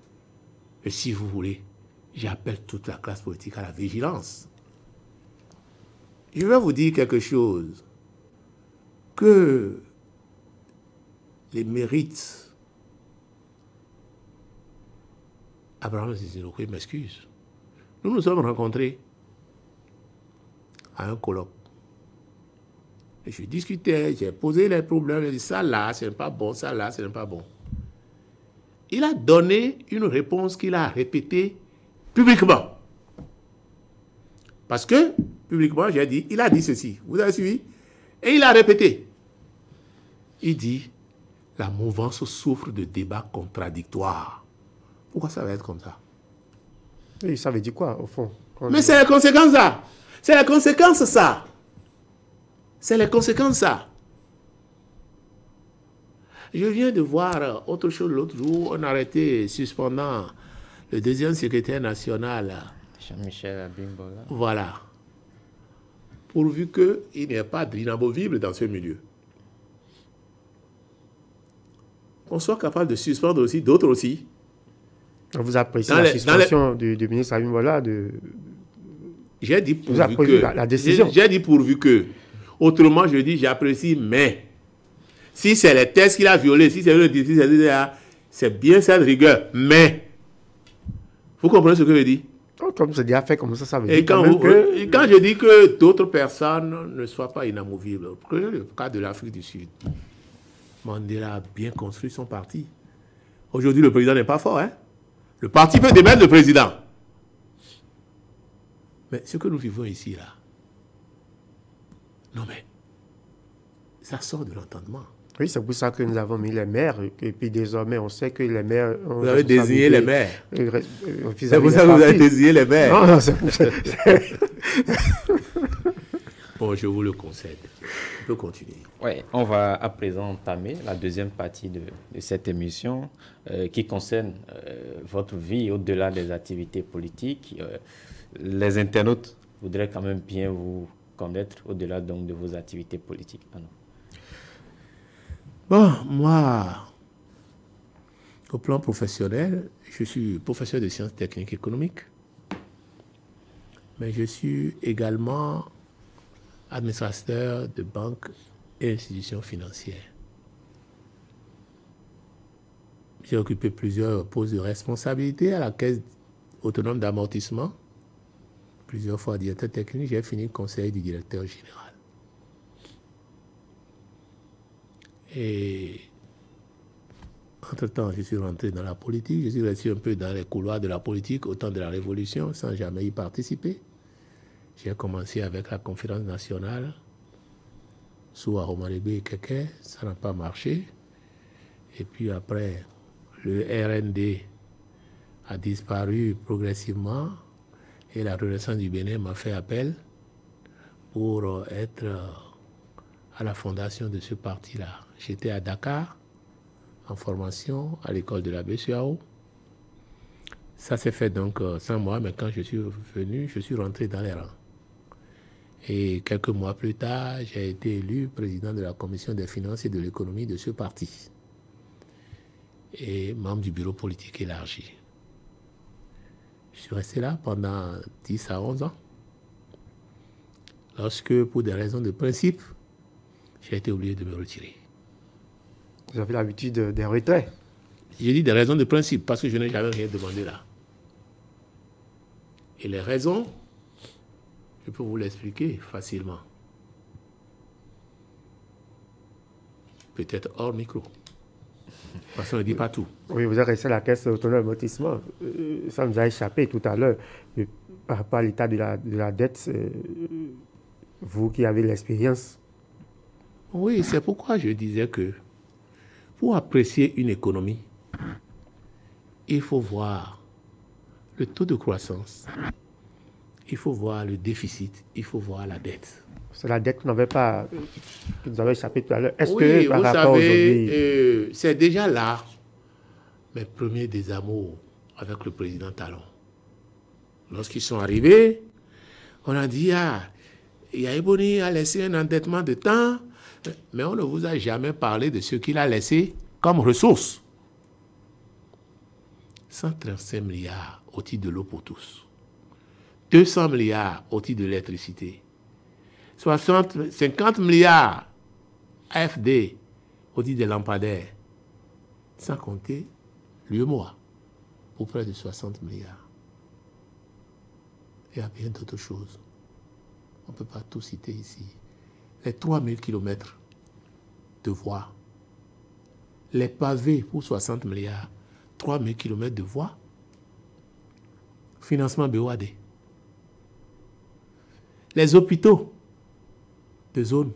Et si vous voulez, j'appelle toute la classe politique à la vigilance. je vais vous dire quelque chose, que les mérites, Abraham Zizinokwe m'excuse, nous nous sommes rencontrés à un colloque. Et je discutais, j'ai posé les problèmes, j'ai dit ça là, ce n'est pas bon, ça là, ce n'est pas bon. Il a donné une réponse qu'il a répétée publiquement. Parce que, publiquement, j'ai dit, il a dit ceci. Vous avez suivi? Et il a répété. Il dit, la mouvance souffre de débats contradictoires. Pourquoi ça va être comme ça? Et ça veut dire quoi, au fond? Mais c'est les conséquences, ça. C'est les conséquences, ça. C'est les conséquences, ça. Je viens de voir autre chose l'autre jour. On a arrêté suspendant le deuxième secrétaire national. Jean-Michel Abimbola. Voilà. Pourvu qu'il n'y ait pas d'inamovible dans ce milieu. Qu'on soit capable de suspendre aussi d'autres aussi. Vous appréciez la les, suspension les... du, du ministre Abimbola de... J'ai dit pourvu que... La, la décision. J'ai dit pourvu que... Autrement, je dis j'apprécie, mais... Si c'est les tests qu'il a violés, si c'est le dispositif, c'est bien cette rigueur, mais... Vous comprenez ce que je dis? Oh, comme c'est déjà fait comme ça, ça veut et dire quand, quand vous, que... et quand je dis que d'autres personnes ne soient pas inamovibles, prenez le cas de l'Afrique du Sud. Mandela a bien construit son parti. Aujourd'hui, le président n'est pas fort, hein? Le parti peut démettre le président. Mais ce que nous vivons ici, là, non mais, ça sort de l'entendement. Oui, c'est pour ça que nous avons mis les maires, et puis désormais, on sait que les maires... Vous avez désigné les maires. C'est pour ça que vous avez désigné les maires. Non, non, c'est pour ça. Bon, je vous le concède. On peut continuer. Oui, on va à présent entamer la deuxième partie de, de cette émission euh, qui concerne euh, votre vie au-delà des activités politiques. Euh, les internautes voudraient quand même bien vous connaître au-delà donc de vos activités politiques. Ah non. Bon, moi, au plan professionnel, je suis professeur de sciences techniques économiques, mais je suis également administrateur de banques et institutions financières. J'ai occupé plusieurs postes de responsabilité à la Caisse autonome d'amortissement, plusieurs fois directeur technique, j'ai fini conseiller du directeur général. Et entre-temps, je suis rentré dans la politique, je suis resté un peu dans les couloirs de la politique au temps de la Révolution sans jamais y participer. J'ai commencé avec la conférence nationale sous Aromarébé et Keke, ça n'a pas marché. Et puis après, le R N D a disparu progressivement et la Renaissance du Bénin m'a fait appel pour être à la fondation de ce parti-là. J'étais à Dakar, en formation, à l'école de la B C A O. Ça s'est fait donc euh, sans moi, mais quand je suis venu, je suis rentré dans les rangs. Et quelques mois plus tard, j'ai été élu président de la commission des finances et de l'économie de ce parti. Et membre du bureau politique élargi. Je suis resté là pendant dix à onze ans. Lorsque, pour des raisons de principe, j'ai été obligé de me retirer. Vous avez l'habitude des retraits? J'ai dit des raisons de principe, parce que je n'ai jamais rien demandé là. Et les raisons, je peux vous l'expliquer facilement. Peut-être hors micro. Parce qu'on ne dit pas tout. Oui, vous avez resté à la Caisse autonome d'amortissement. Euh, ça nous a échappé tout à l'heure. Par rapport à l'état de la, de la dette, euh, vous qui avez l'expérience. Oui, c'est pourquoi je disais que pour apprécier une économie, il faut voir le taux de croissance, il faut voir le déficit, il faut voir la dette. C'est la dette que n'avait pas, que nous avons échappé tout à l'heure. Est-ce oui, que par vous rapport savez, aujourd'hui... euh, c'est déjà là mes premiers désamours avec le président Talon. Lorsqu'ils sont arrivés, on a dit, ah, Yaïboni a laissé un endettement de temps, mais on ne vous a jamais parlé de ce qu'il a laissé comme ressources. cent trente-cinq milliards au titre de l'eau pour tous. deux cents milliards au titre de l'électricité. soixante, cinquante milliards A F D au titre des lampadaires, sans compter l'U E M O A pour près de soixante milliards. Il y a bien d'autres choses. On ne peut pas tout citer ici. Les trois mille kilomètres de voies, les pavés pour soixante milliards, trois mille kilomètres de voies, financement B O A D. Les hôpitaux de zone,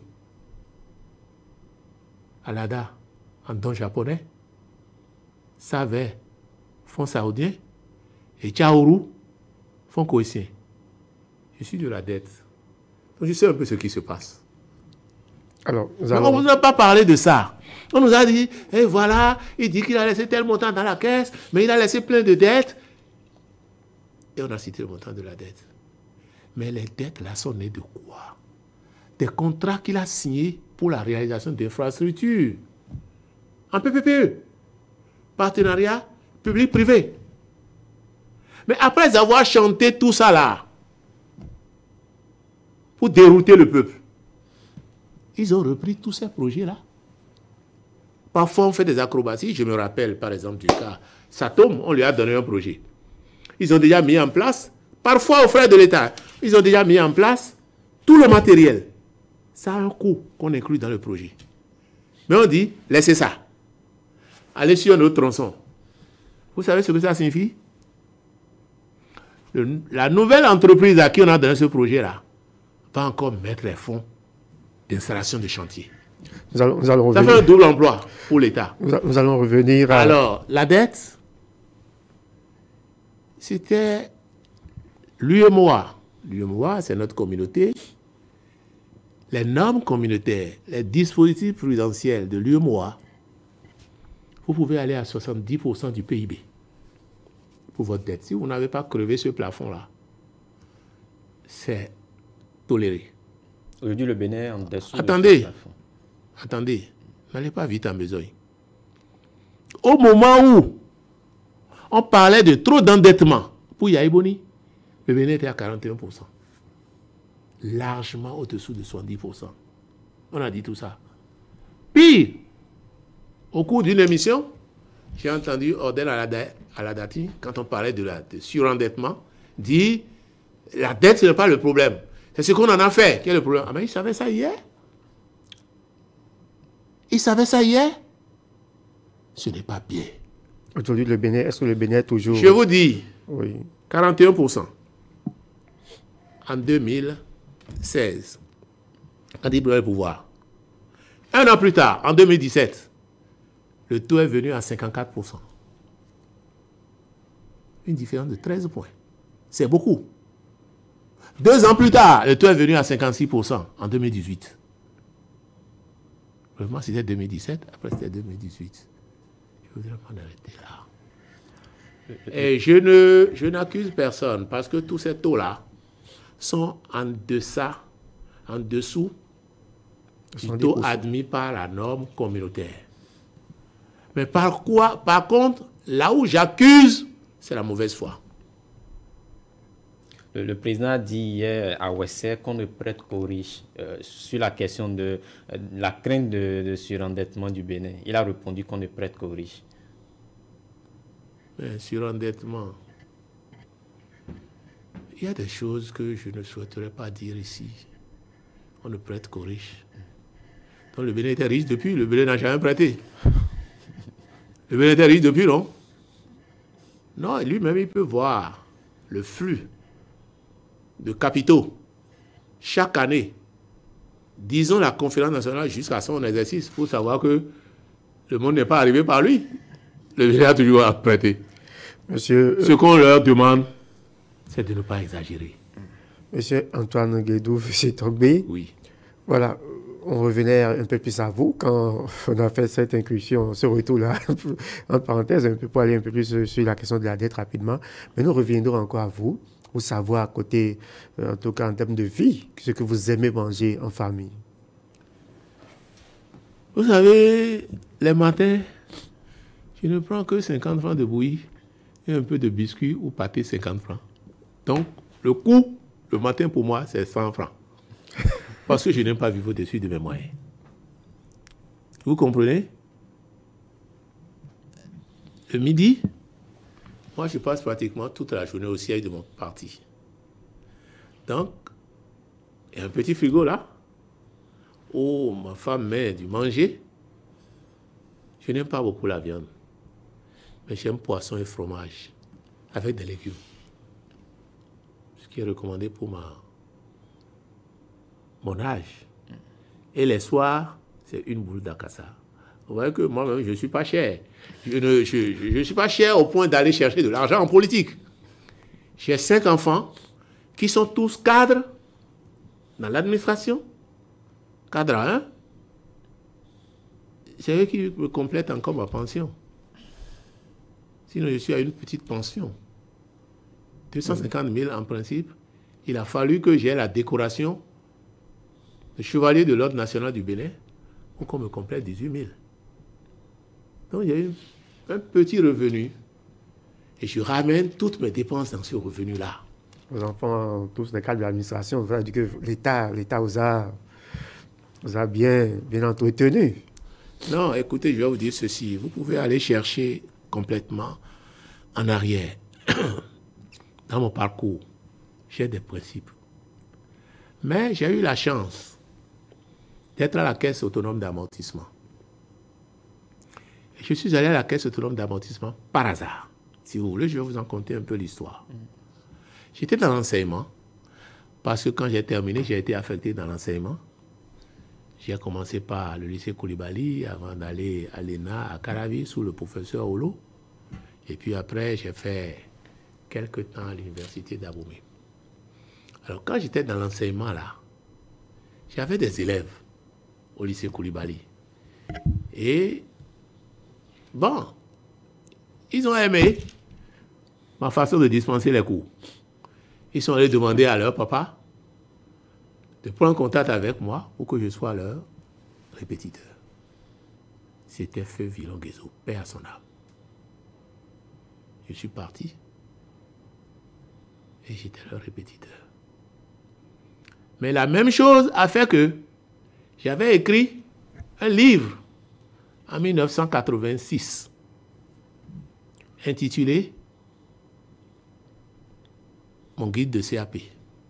Alada, en don japonais, Save, fonds saoudien, et Tchaourou, fonds coïtien. Je suis de la dette. Donc je sais un peu ce qui se passe. Alors, nous allons... allons... On ne vous a pas parlé de ça. On nous a dit, et eh, voilà, il dit qu'il a laissé tel montant dans la caisse, mais il a laissé plein de dettes. Et on a cité le montant de la dette. Mais les dettes là sont nées de quoi? Des contrats qu'il a signés pour la réalisation d'infrastructures. En P P P E. Partenariat public-privé. Mais après avoir chanté tout ça là, pour dérouter le peuple, ils ont repris tous ces projets-là. Parfois, on fait des acrobaties. Je me rappelle, par exemple, du cas Satom, on lui a donné un projet. Ils ont déjà mis en place, parfois aux frais de l'État, ils ont déjà mis en place tout le matériel. Ça a un coût qu'on inclut dans le projet. Mais on dit, laissez ça. Allez sur un autre tronçon. Vous savez ce que ça signifie? Le, la nouvelle entreprise à qui on a donné ce projet-là va encore mettre les fonds d'installation de chantier. Nous allons, nous allons ça revenir. fait un double emploi pour l'État. Nous, nous allons revenir à... Alors, la dette, c'était l'U E M O A. L'U E M O A, c'est notre communauté. Les normes communautaires, les dispositifs prudentiels de l'U E M O A, vous pouvez aller à soixante-dix pour cent du P I B pour votre dette. Si vous n'avez pas crevé ce plafond-là, c'est toléré. Aujourd'hui, le Bénin est en dessous. Attendez, de ce plafond. attendez, n'allez pas vite en besogne. Au moment où on parlait de trop d'endettement pour Yaïboni, le Bénin était à quarante et un pour cent. Largement au-dessous de soixante-dix pour cent. On a dit tout ça. Pire, au cours d'une émission, j'ai entendu Odel Aladati, quand on parlait de, la, de surendettement, dire la dette, ce n'est pas le problème. C'est ce qu'on en a fait qui est le problème. Ah, mais il savait ça hier. Il savait ça hier. Ce n'est pas bien. Aujourd'hui, le Bénin, est-ce que le Bénin est toujours... Je vous dis, oui. quarante et un pour cent en deux mille seize, quand il prenait le pouvoir. Un an plus tard, en deux mille dix-sept, le taux est venu à cinquante-quatre pour cent. Une différence de treize points. C'est beaucoup. Deux ans plus tard, le taux est venu à cinquante-six pour cent en deux mille dix-huit. Vraiment, c'était deux mille dix-sept, après c'était deux mille dix-huit. Je voudrais m'en arrêter là. Et je ne, je n'accuse personne parce que tous ces taux-là sont en deçà, en dessous du taux admis par la norme communautaire. Mais par quoi, par contre, là où j'accuse, c'est la mauvaise foi. Le, le président a dit hier à Ouessé qu'on ne prête qu'aux riches euh, sur la question de euh, la crainte de, de surendettement du Bénin. Il a répondu qu'on ne prête qu'aux riches. Mais surendettement, il y a des choses que je ne souhaiterais pas dire ici. On ne prête qu'aux riches. Donc le Bénin était riche depuis, le Bénin n'a jamais prêté. Le Bénin était riche depuis, non? Non, lui-même, il peut voir le flux de capitaux chaque année. Disons la conférence nationale jusqu'à son exercice pour savoir que le monde n'est pas arrivé par lui. Le Bénin a toujours prêté. Monsieur, Ce qu'on leur demande, c'est de ne pas exagérer. Monsieur Antoine Guédou, monsieur Togbe. Oui. Voilà, on revenait un peu plus à vous quand on a fait cette inclusion, ce retour-là, entre parenthèses, un peu pour aller un peu plus sur la question de la dette rapidement. Mais nous reviendrons encore à vous, pour savoir à côté, en tout cas en termes de vie, ce que vous aimez manger en famille. Vous savez, les matins, je ne prends que cinquante francs de bouillie et un peu de biscuit ou pâté cinquante francs. Donc, le coût, le matin pour moi, c'est cent francs. Parce que je n'aime pas vivre au-dessus de mes moyens. Vous comprenez? Le midi, moi je passe pratiquement toute la journée au siège de mon parti. Donc, il y a un petit frigo là, où ma femme met du manger. Je n'aime pas beaucoup la viande, mais j'aime poisson et fromage, avec des légumes. Ce qui est recommandé pour ma, mon âge. Et les soirs, c'est une boule d'acassa. Vous voyez que moi-même, je ne suis pas cher. Je ne je, je, je suis pas cher au point d'aller chercher de l'argent en politique. J'ai cinq enfants qui sont tous cadres dans l'administration. Cadre à un. C'est eux qui me complètent encore ma pension. Sinon, je suis à une petite pension. deux cent cinquante mille en principe. Il a fallu que j'aie la décoration de chevalier de l'ordre national du Bénin pour qu'on me complète dix-huit mille. Donc, il y a eu un petit revenu. Et je ramène toutes mes dépenses dans ce revenu-là. Vos enfants ont tous des cadres de l'administration. Vous avez dit que l'État vous a, vous a bien, bien entretenu. Non, écoutez, je vais vous dire ceci. Vous pouvez aller chercher complètement en arrière. Dans mon parcours, j'ai des principes. Mais j'ai eu la chance d'être à la caisse autonome d'amortissement. Et je suis allé à la caisse autonome d'amortissement par hasard. Si vous voulez, je vais vous en conter un peu l'histoire. J'étais dans l'enseignement, parce que quand j'ai terminé, j'ai été affecté dans l'enseignement. J'ai commencé par le lycée Koulibaly, avant d'aller à l'E N A, à Caravi, sous le professeur Olo. Et puis après, j'ai fait quelques temps à l'université d'Abomey. Alors, quand j'étais dans l'enseignement, là, j'avais des élèves au lycée Koulibaly. Et, bon, ils ont aimé ma façon de dispenser les cours. Ils sont allés demander à leur papa de prendre contact avec moi pour que je sois leur répétiteur. C'était Feu Villon Guézo, paix à son âme. Je suis parti et j'étais leur répétiteur. Mais la même chose a fait que j'avais écrit un livre en mille neuf cent quatre-vingt-six intitulé Mon guide de C A P.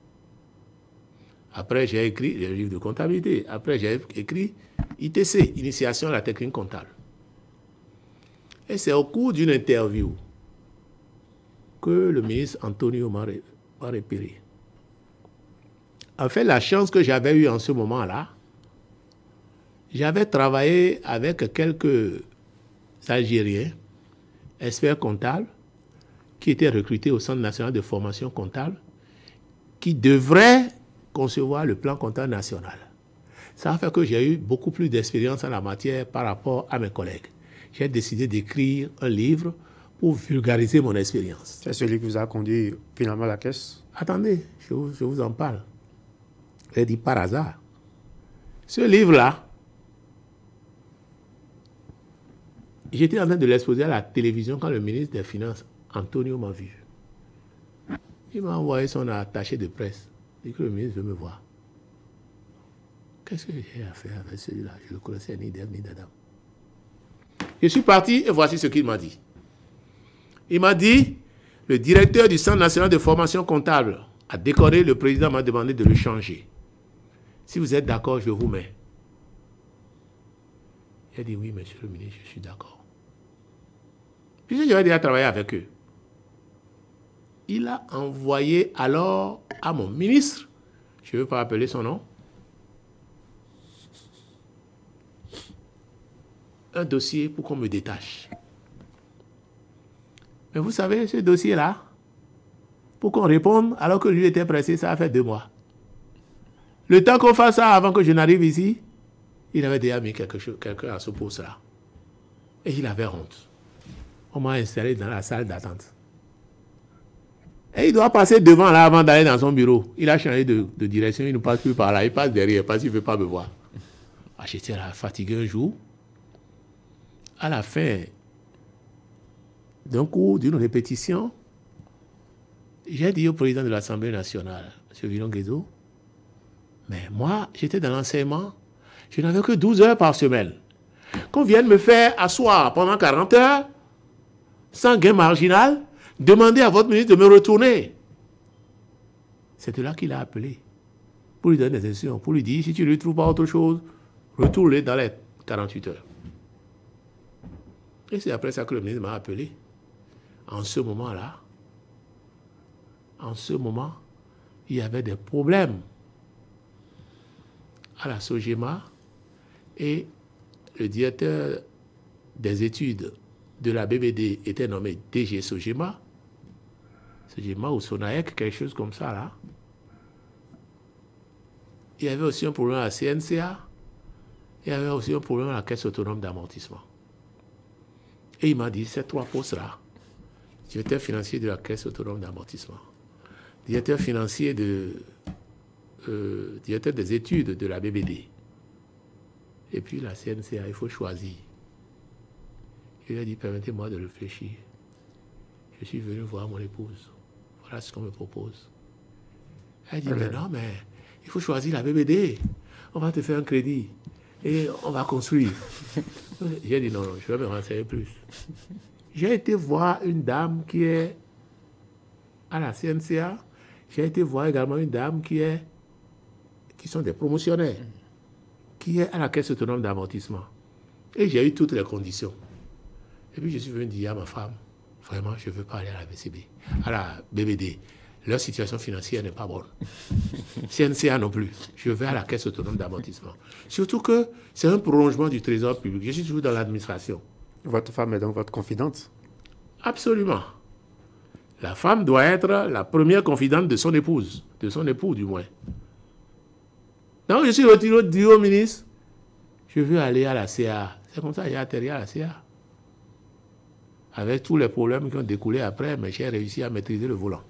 Après, j'ai écrit le livre de comptabilité. Après, j'ai écrit I T C, Initiation à la technique comptable. Et c'est au cours d'une interview que le ministre Antonio m'a repéré. En fait, la chance que j'avais eue en ce moment-là, j'avais travaillé avec quelques Algériens, experts comptables, qui étaient recrutés au Centre national de formation comptable, qui devraient concevoir le plan comptable national. Ça a fait que j'ai eu beaucoup plus d'expérience en la matière par rapport à mes collègues. J'ai décidé d'écrire un livre pour vulgariser mon expérience. C'est celui qui vous a conduit finalement à la caisse? Attendez, je vous, je vous en parle. J'ai dit par hasard. Ce livre-là, j'étais en train de l'exposer à la télévision quand le ministre des Finances, Antonio, m'a vu. Il m'a envoyé son attaché de presse. Il dit que le ministre veut me voir. Qu'est-ce que j'ai à faire avec celui-là? Je le connaissais ni d'Ève ni d'Adam. Je suis parti et voici ce qu'il m'a dit. Il m'a dit, le directeur du Centre national de formation comptable a décoré, le président m'a demandé de le changer. Si vous êtes d'accord, je vous mets. Il a dit, oui, monsieur le ministre, je suis d'accord. Puis j'avais déjà travaillé avec eux. Il a envoyé alors à mon ministre, je ne veux pas appeler son nom, un dossier pour qu'on me détache. Mais vous savez, ce dossier-là, pour qu'on réponde, alors que lui était pressé, ça a fait deux mois. Le temps qu'on fasse ça avant que je n'arrive ici, il avait déjà mis quelque chose, quelqu'un à ce poste-là. Et il avait honte. On m'a installé dans la salle d'attente. Et il doit passer devant là avant d'aller dans son bureau. Il a changé de, de direction, il ne passe plus par là, il passe derrière parce qu'il ne veut pas me voir. Ah, j'étais là fatigué un jour. À la fin d'un cours, d'une répétition, j'ai dit au président de l'Assemblée nationale, M. Villon Guézo, Mais moi, j'étais dans l'enseignement, je n'avais que douze heures par semaine. Qu'on vienne me faire asseoir pendant quarante heures, sans gain marginal, demander à votre ministre de me retourner. C'est de là qu'il a appelé, pour lui donner des instructions, pour lui dire, si tu ne lui trouves pas autre chose, retourne-le dans les quarante-huit heures. Et c'est après ça que le ministre m'a appelé. En ce moment-là, en ce moment, il y avait des problèmes à la Sogema et le directeur des études de la B B D était nommé D G Sogema. Sogema ou Sonaec, quelque chose comme ça là. Il y avait aussi un problème à la C N C A. Il y avait aussi un problème à la Caisse autonome d'amortissement. Et il m'a dit, ces trois postes-là, directeur financier de la Caisse autonome d'amortissement, directeur financier de, euh, directeur des études de la B B D, et puis la C N C A, il faut choisir. Je lui ai dit, permettez-moi de réfléchir. Je suis venu voir mon épouse. Voilà ce qu'on me propose. Elle dit, mais non, mais il faut choisir la B B D. On va te faire un crédit et on va construire. J'ai dit, non, non, je vais me renseigner plus. J'ai été voir une dame qui est à la C N C A. J'ai été voir également une dame qui est, qui sont des promotionnaires, qui est à la Caisse autonome d'amortissement. Et j'ai eu toutes les conditions. Et puis je suis venu dire à ma femme, vraiment, je ne veux pas aller à la B C B, à la B B D. Leur situation financière n'est pas bonne. C N C A non plus. Je vais à la Caisse autonome d'amortissement. Surtout que c'est un prolongement du trésor public. Je suis toujours dans l'administration. Votre femme est donc votre confidente? Absolument. La femme doit être la première confidente de son épouse, de son époux du moins. Donc je suis retiré du haut ministre. Je veux aller à la C A. C'est comme ça que j'ai atterri à la C A. Avec tous les problèmes qui ont découlé après, mais j'ai réussi à maîtriser le volant.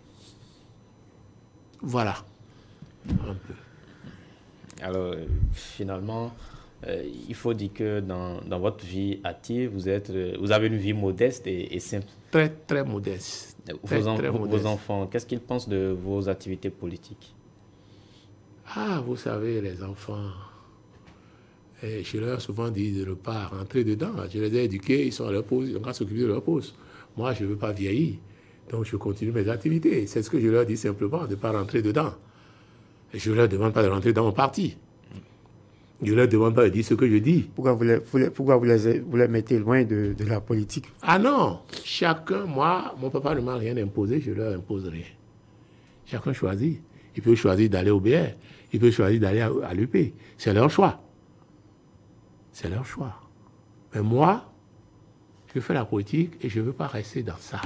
Voilà. Un peu. Alors, euh, finalement, euh, il faut dire que dans, dans votre vie active, vous, êtes, euh, vous avez une vie modeste et, et simple. Très, très modeste. Très, vos, en, très vos modeste. enfants, qu'est-ce qu'ils pensent de vos activités politiques? Ah, vous savez, les enfants, et je leur ai souvent dit de ne pas rentrer dedans. Je les ai éduqués, ils sont à leur pause, ils ont qu'à s'occuper de leur pause. Moi, je ne veux pas vieillir, donc je continue mes activités. C'est ce que je leur dis simplement, de ne pas rentrer dedans. Et je ne leur demande pas de rentrer dans mon parti. Je ne leur demande pas de dire ce que je dis. Pourquoi vous les, vous les, pourquoi vous les, vous les mettez loin de, de la politique? Ah non, chacun, moi, mon papa ne m'a rien imposé, je ne leur impose rien. Chacun choisit. Il peut choisir d'aller au B R, il peut choisir d'aller à, à l'U P. C'est leur choix. C'est leur choix. Mais moi, je fais la politique et je ne veux pas rester dans ça.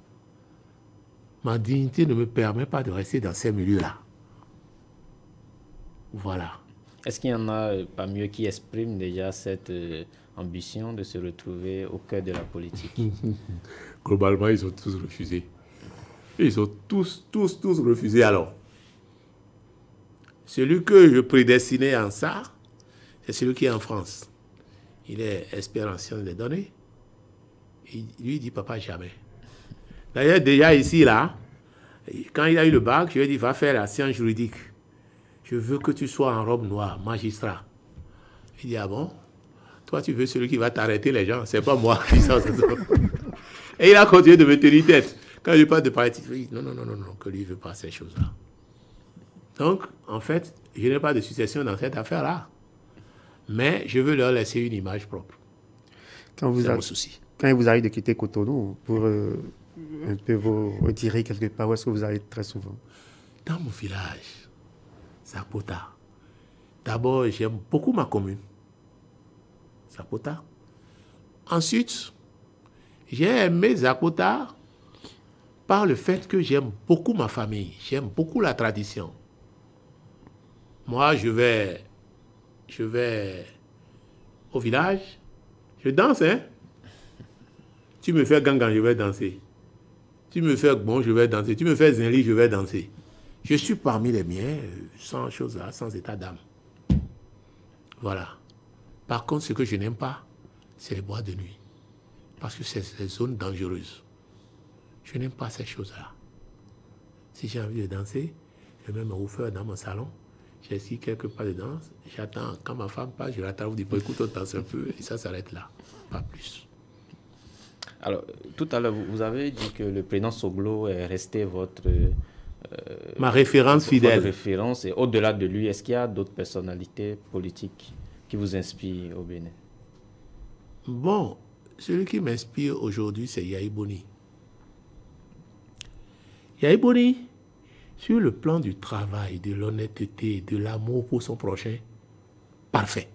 Ma dignité ne me permet pas de rester dans ces milieux-là. Voilà. Est-ce qu'il y en a parmi eux qui expriment déjà cette euh, ambition de se retrouver au cœur de la politique? Globalement, ils ont tous refusé. Ils ont tous, tous, tous refusé. Alors, celui que je prédestinais en ça, c'est celui qui est en France. Il est expert en sciences des données. Il, lui, il dit, papa, jamais. D'ailleurs, déjà ici, là, quand il a eu le bac, je lui ai dit, va faire la science juridique. Je veux que tu sois en robe noire, magistrat. Il dit, ah bon? Toi, tu veux celui qui va t'arrêter les gens, c'est pas moi qui sens ça. Et il a continué de me tenir tête. Quand je parle de politique, il dit, non, non, non, non, non, que lui ne veut pas ces choses-là. Donc, en fait, je n'ai pas de succession dans cette affaire-là. Mais je veux leur laisser une image propre. Quand vous c'est a... mon souci. Quand il vous arrive de quitter Cotonou pour euh, un peu vous retirer quelque part, où est-ce que vous allez très souvent? Dans mon village, Zapota. D'abord, j'aime beaucoup ma commune. Zapota. Ensuite, j'ai aimé Zapota par le fait que j'aime beaucoup ma famille. J'aime beaucoup la tradition. Moi, je vais, je vais au village, je danse, hein. Tu me fais gangan, je vais danser. Tu me fais bon, je vais danser. Tu me fais zinli, je vais danser. Je suis parmi les miens, sans chose là, sans état d'âme. Voilà. Par contre, ce que je n'aime pas, c'est les boîtes de nuit. Parce que c'est des zones dangereuses. Je n'aime pas ces choses-là. Si j'ai envie de danser, je mets mon woofer dans mon salon, j'ai essayé quelques pas de danse, j'attends, quand ma femme passe, je l'attends, vous dites, écoute, on danse un peu, et ça s'arrête là, pas plus. Alors, tout à l'heure, vous avez dit que le président Soglo est resté votre... Euh, ma référence votre fidèle. référence, et au-delà de lui, est-ce qu'il y a d'autres personnalités politiques qui vous inspirent au Bénin? Bon, celui qui m'inspire aujourd'hui, c'est Yahi Boni. Yahi Boni, sur le plan du travail, de l'honnêteté, de l'amour pour son prochain, parfait.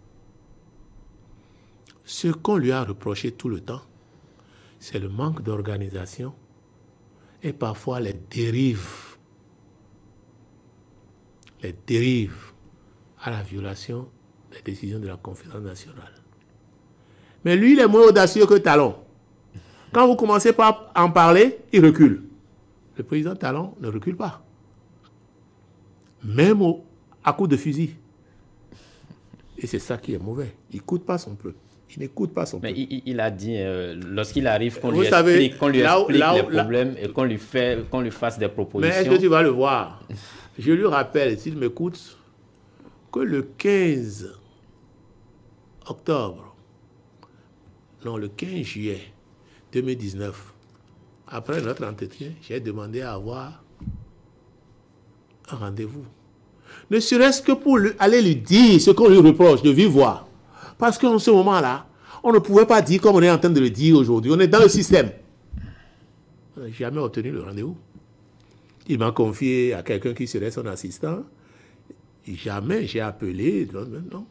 Ce qu'on lui a reproché tout le temps, c'est le manque d'organisation et parfois les dérives, les dérives à la violation des décisions de la conférence nationale. Mais lui, il est moins audacieux que Talon. Quand vous commencez par en parler, il recule. Le président Talon ne recule pas. Même au, à coup de fusil. Et c'est ça qui est mauvais. Il n'écoute pas son peuple. Il n'écoute pas son Mais peuple. il, il a dit, euh, lorsqu'il arrive, qu'on Vous lui savez, explique, qu'on lui là où- explique là où- les là- problèmes et qu'on lui, fait, qu'on lui fasse des Mais propositions. est-ce que tu vas le voir? Je lui rappelle, s'il m'écoute, que le quinze octobre, non, le quinze juillet deux mille dix-neuf, après notre entretien, j'ai demandé à avoir un rendez-vous. Ne serait-ce que pour lui- aller lui dire ce qu'on lui reproche de vive voix. Parce qu'en ce moment-là, on ne pouvait pas dire comme on est en train de le dire aujourd'hui. On est dans le système. On n'a jamais obtenu le rendez-vous. Il m'a confié à quelqu'un qui serait son assistant. Jamais j'ai appelé. Non, non, non.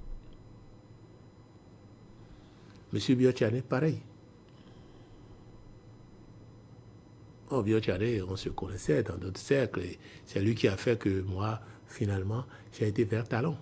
Monsieur Biotchane, pareil. Oh, Biotchane, on se connaissait dans d'autres cercles. C'est lui qui a fait que moi, finalement, j'ai été vers Talon.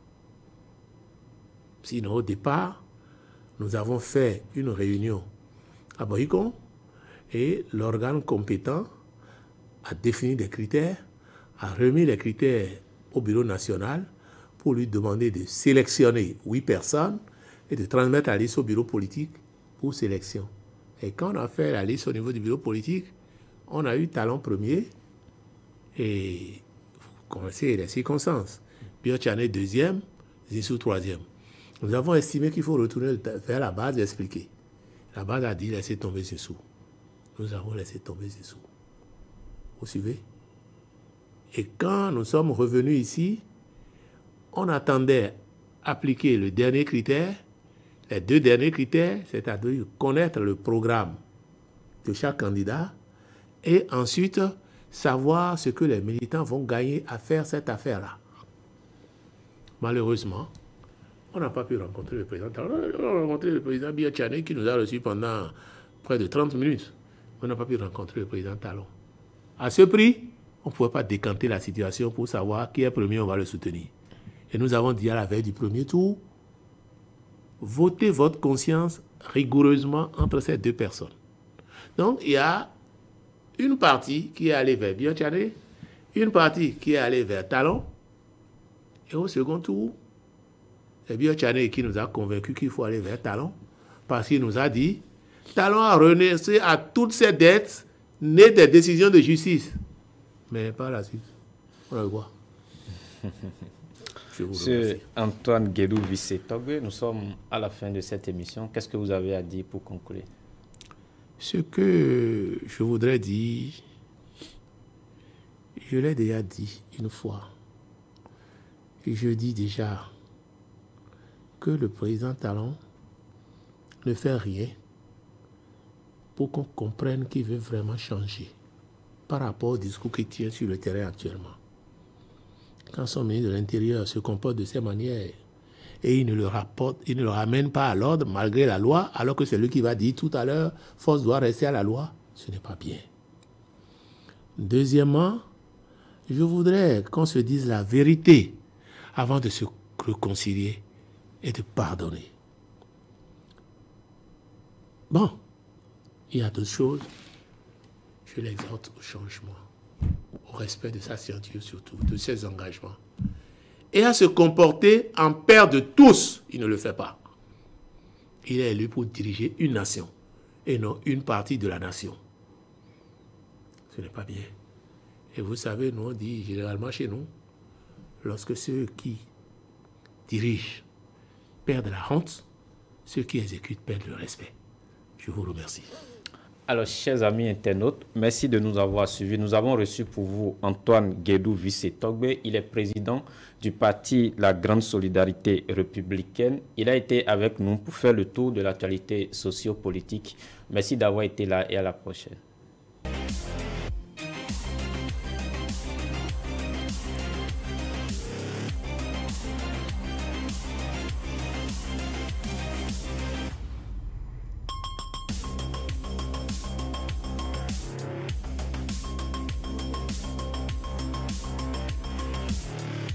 Sinon, au départ, nous avons fait une réunion à Boycon et l'organe compétent a défini des critères, a remis les critères au bureau national pour lui demander de sélectionner huit personnes et de transmettre la liste au bureau politique pour sélection. Et quand on a fait la liste au niveau du bureau politique, on a eu Talon premier et vous connaissez les circonstances. Biotchane deuxième, Zissou troisième. Nous avons estimé qu'il faut retourner vers la base et expliquer. La base a dit laissez tomber Zissou. Nous avons laissé tomber Zissou. Vous suivez? Et quand nous sommes revenus ici, on attendait appliquer le dernier critère, les deux derniers critères, c'est-à-dire connaître le programme de chaque candidat et ensuite savoir ce que les militants vont gagner à faire cette affaire-là. Malheureusement, on n'a pas pu rencontrer le président. On a rencontré le président Biotchane qui nous a reçus pendant près de trente minutes. On n'a pas pu rencontrer le président Talon. À ce prix, on ne pouvait pas décanter la situation pour savoir qui est premier, on va le soutenir. Et nous avons dit à la veille du premier tour, votez votre conscience rigoureusement entre ces deux personnes. Donc, il y a une partie qui est allée vers Biotchane, une partie qui est allée vers Talon, et au second tour, c'est Biotchane qui nous a convaincus qu'il faut aller vers Talon, parce qu'il nous a dit, Talon a renoncé à toutes ses dettes nées des décisions de justice. Mais par la suite, on le voit. Monsieur Antoine Guédou Vissetogwe, nous sommes à la fin de cette émission. Qu'est-ce que vous avez à dire pour conclure? Ce que je voudrais dire, je l'ai déjà dit une fois. Et je dis déjà que le président Talon ne fait rien pour qu'on comprenne qu'il veut vraiment changer par rapport au discours qu'il tient sur le terrain actuellement. Quand son ministre de l'Intérieur se comporte de ces manières et il ne le rapporte, il ne le ramène pas à l'ordre malgré la loi, alors que c'est lui qui va dire tout à l'heure, force doit rester à la loi, ce n'est pas bien. Deuxièmement, je voudrais qu'on se dise la vérité avant de se réconcilier et de pardonner. Bon, il y a d'autres choses. Je l'exhorte au changement, au respect de sa ceinture surtout, de ses engagements. Et à se comporter en père de tous. Il ne le fait pas. Il est élu pour diriger une nation et non une partie de la nation. Ce n'est pas bien. Et vous savez, nous on dit généralement chez nous, lorsque ceux qui dirigent perdent la honte, ceux qui exécutent perdent le respect. Je vous remercie. Alors, chers amis internautes, merci de nous avoir suivis. Nous avons reçu pour vous Antoine Guédou Wisse-Togbe. Il est président du parti La Grande Solidarité Républicaine. Il a été avec nous pour faire le tour de l'actualité socio-politique. Merci d'avoir été là et à la prochaine.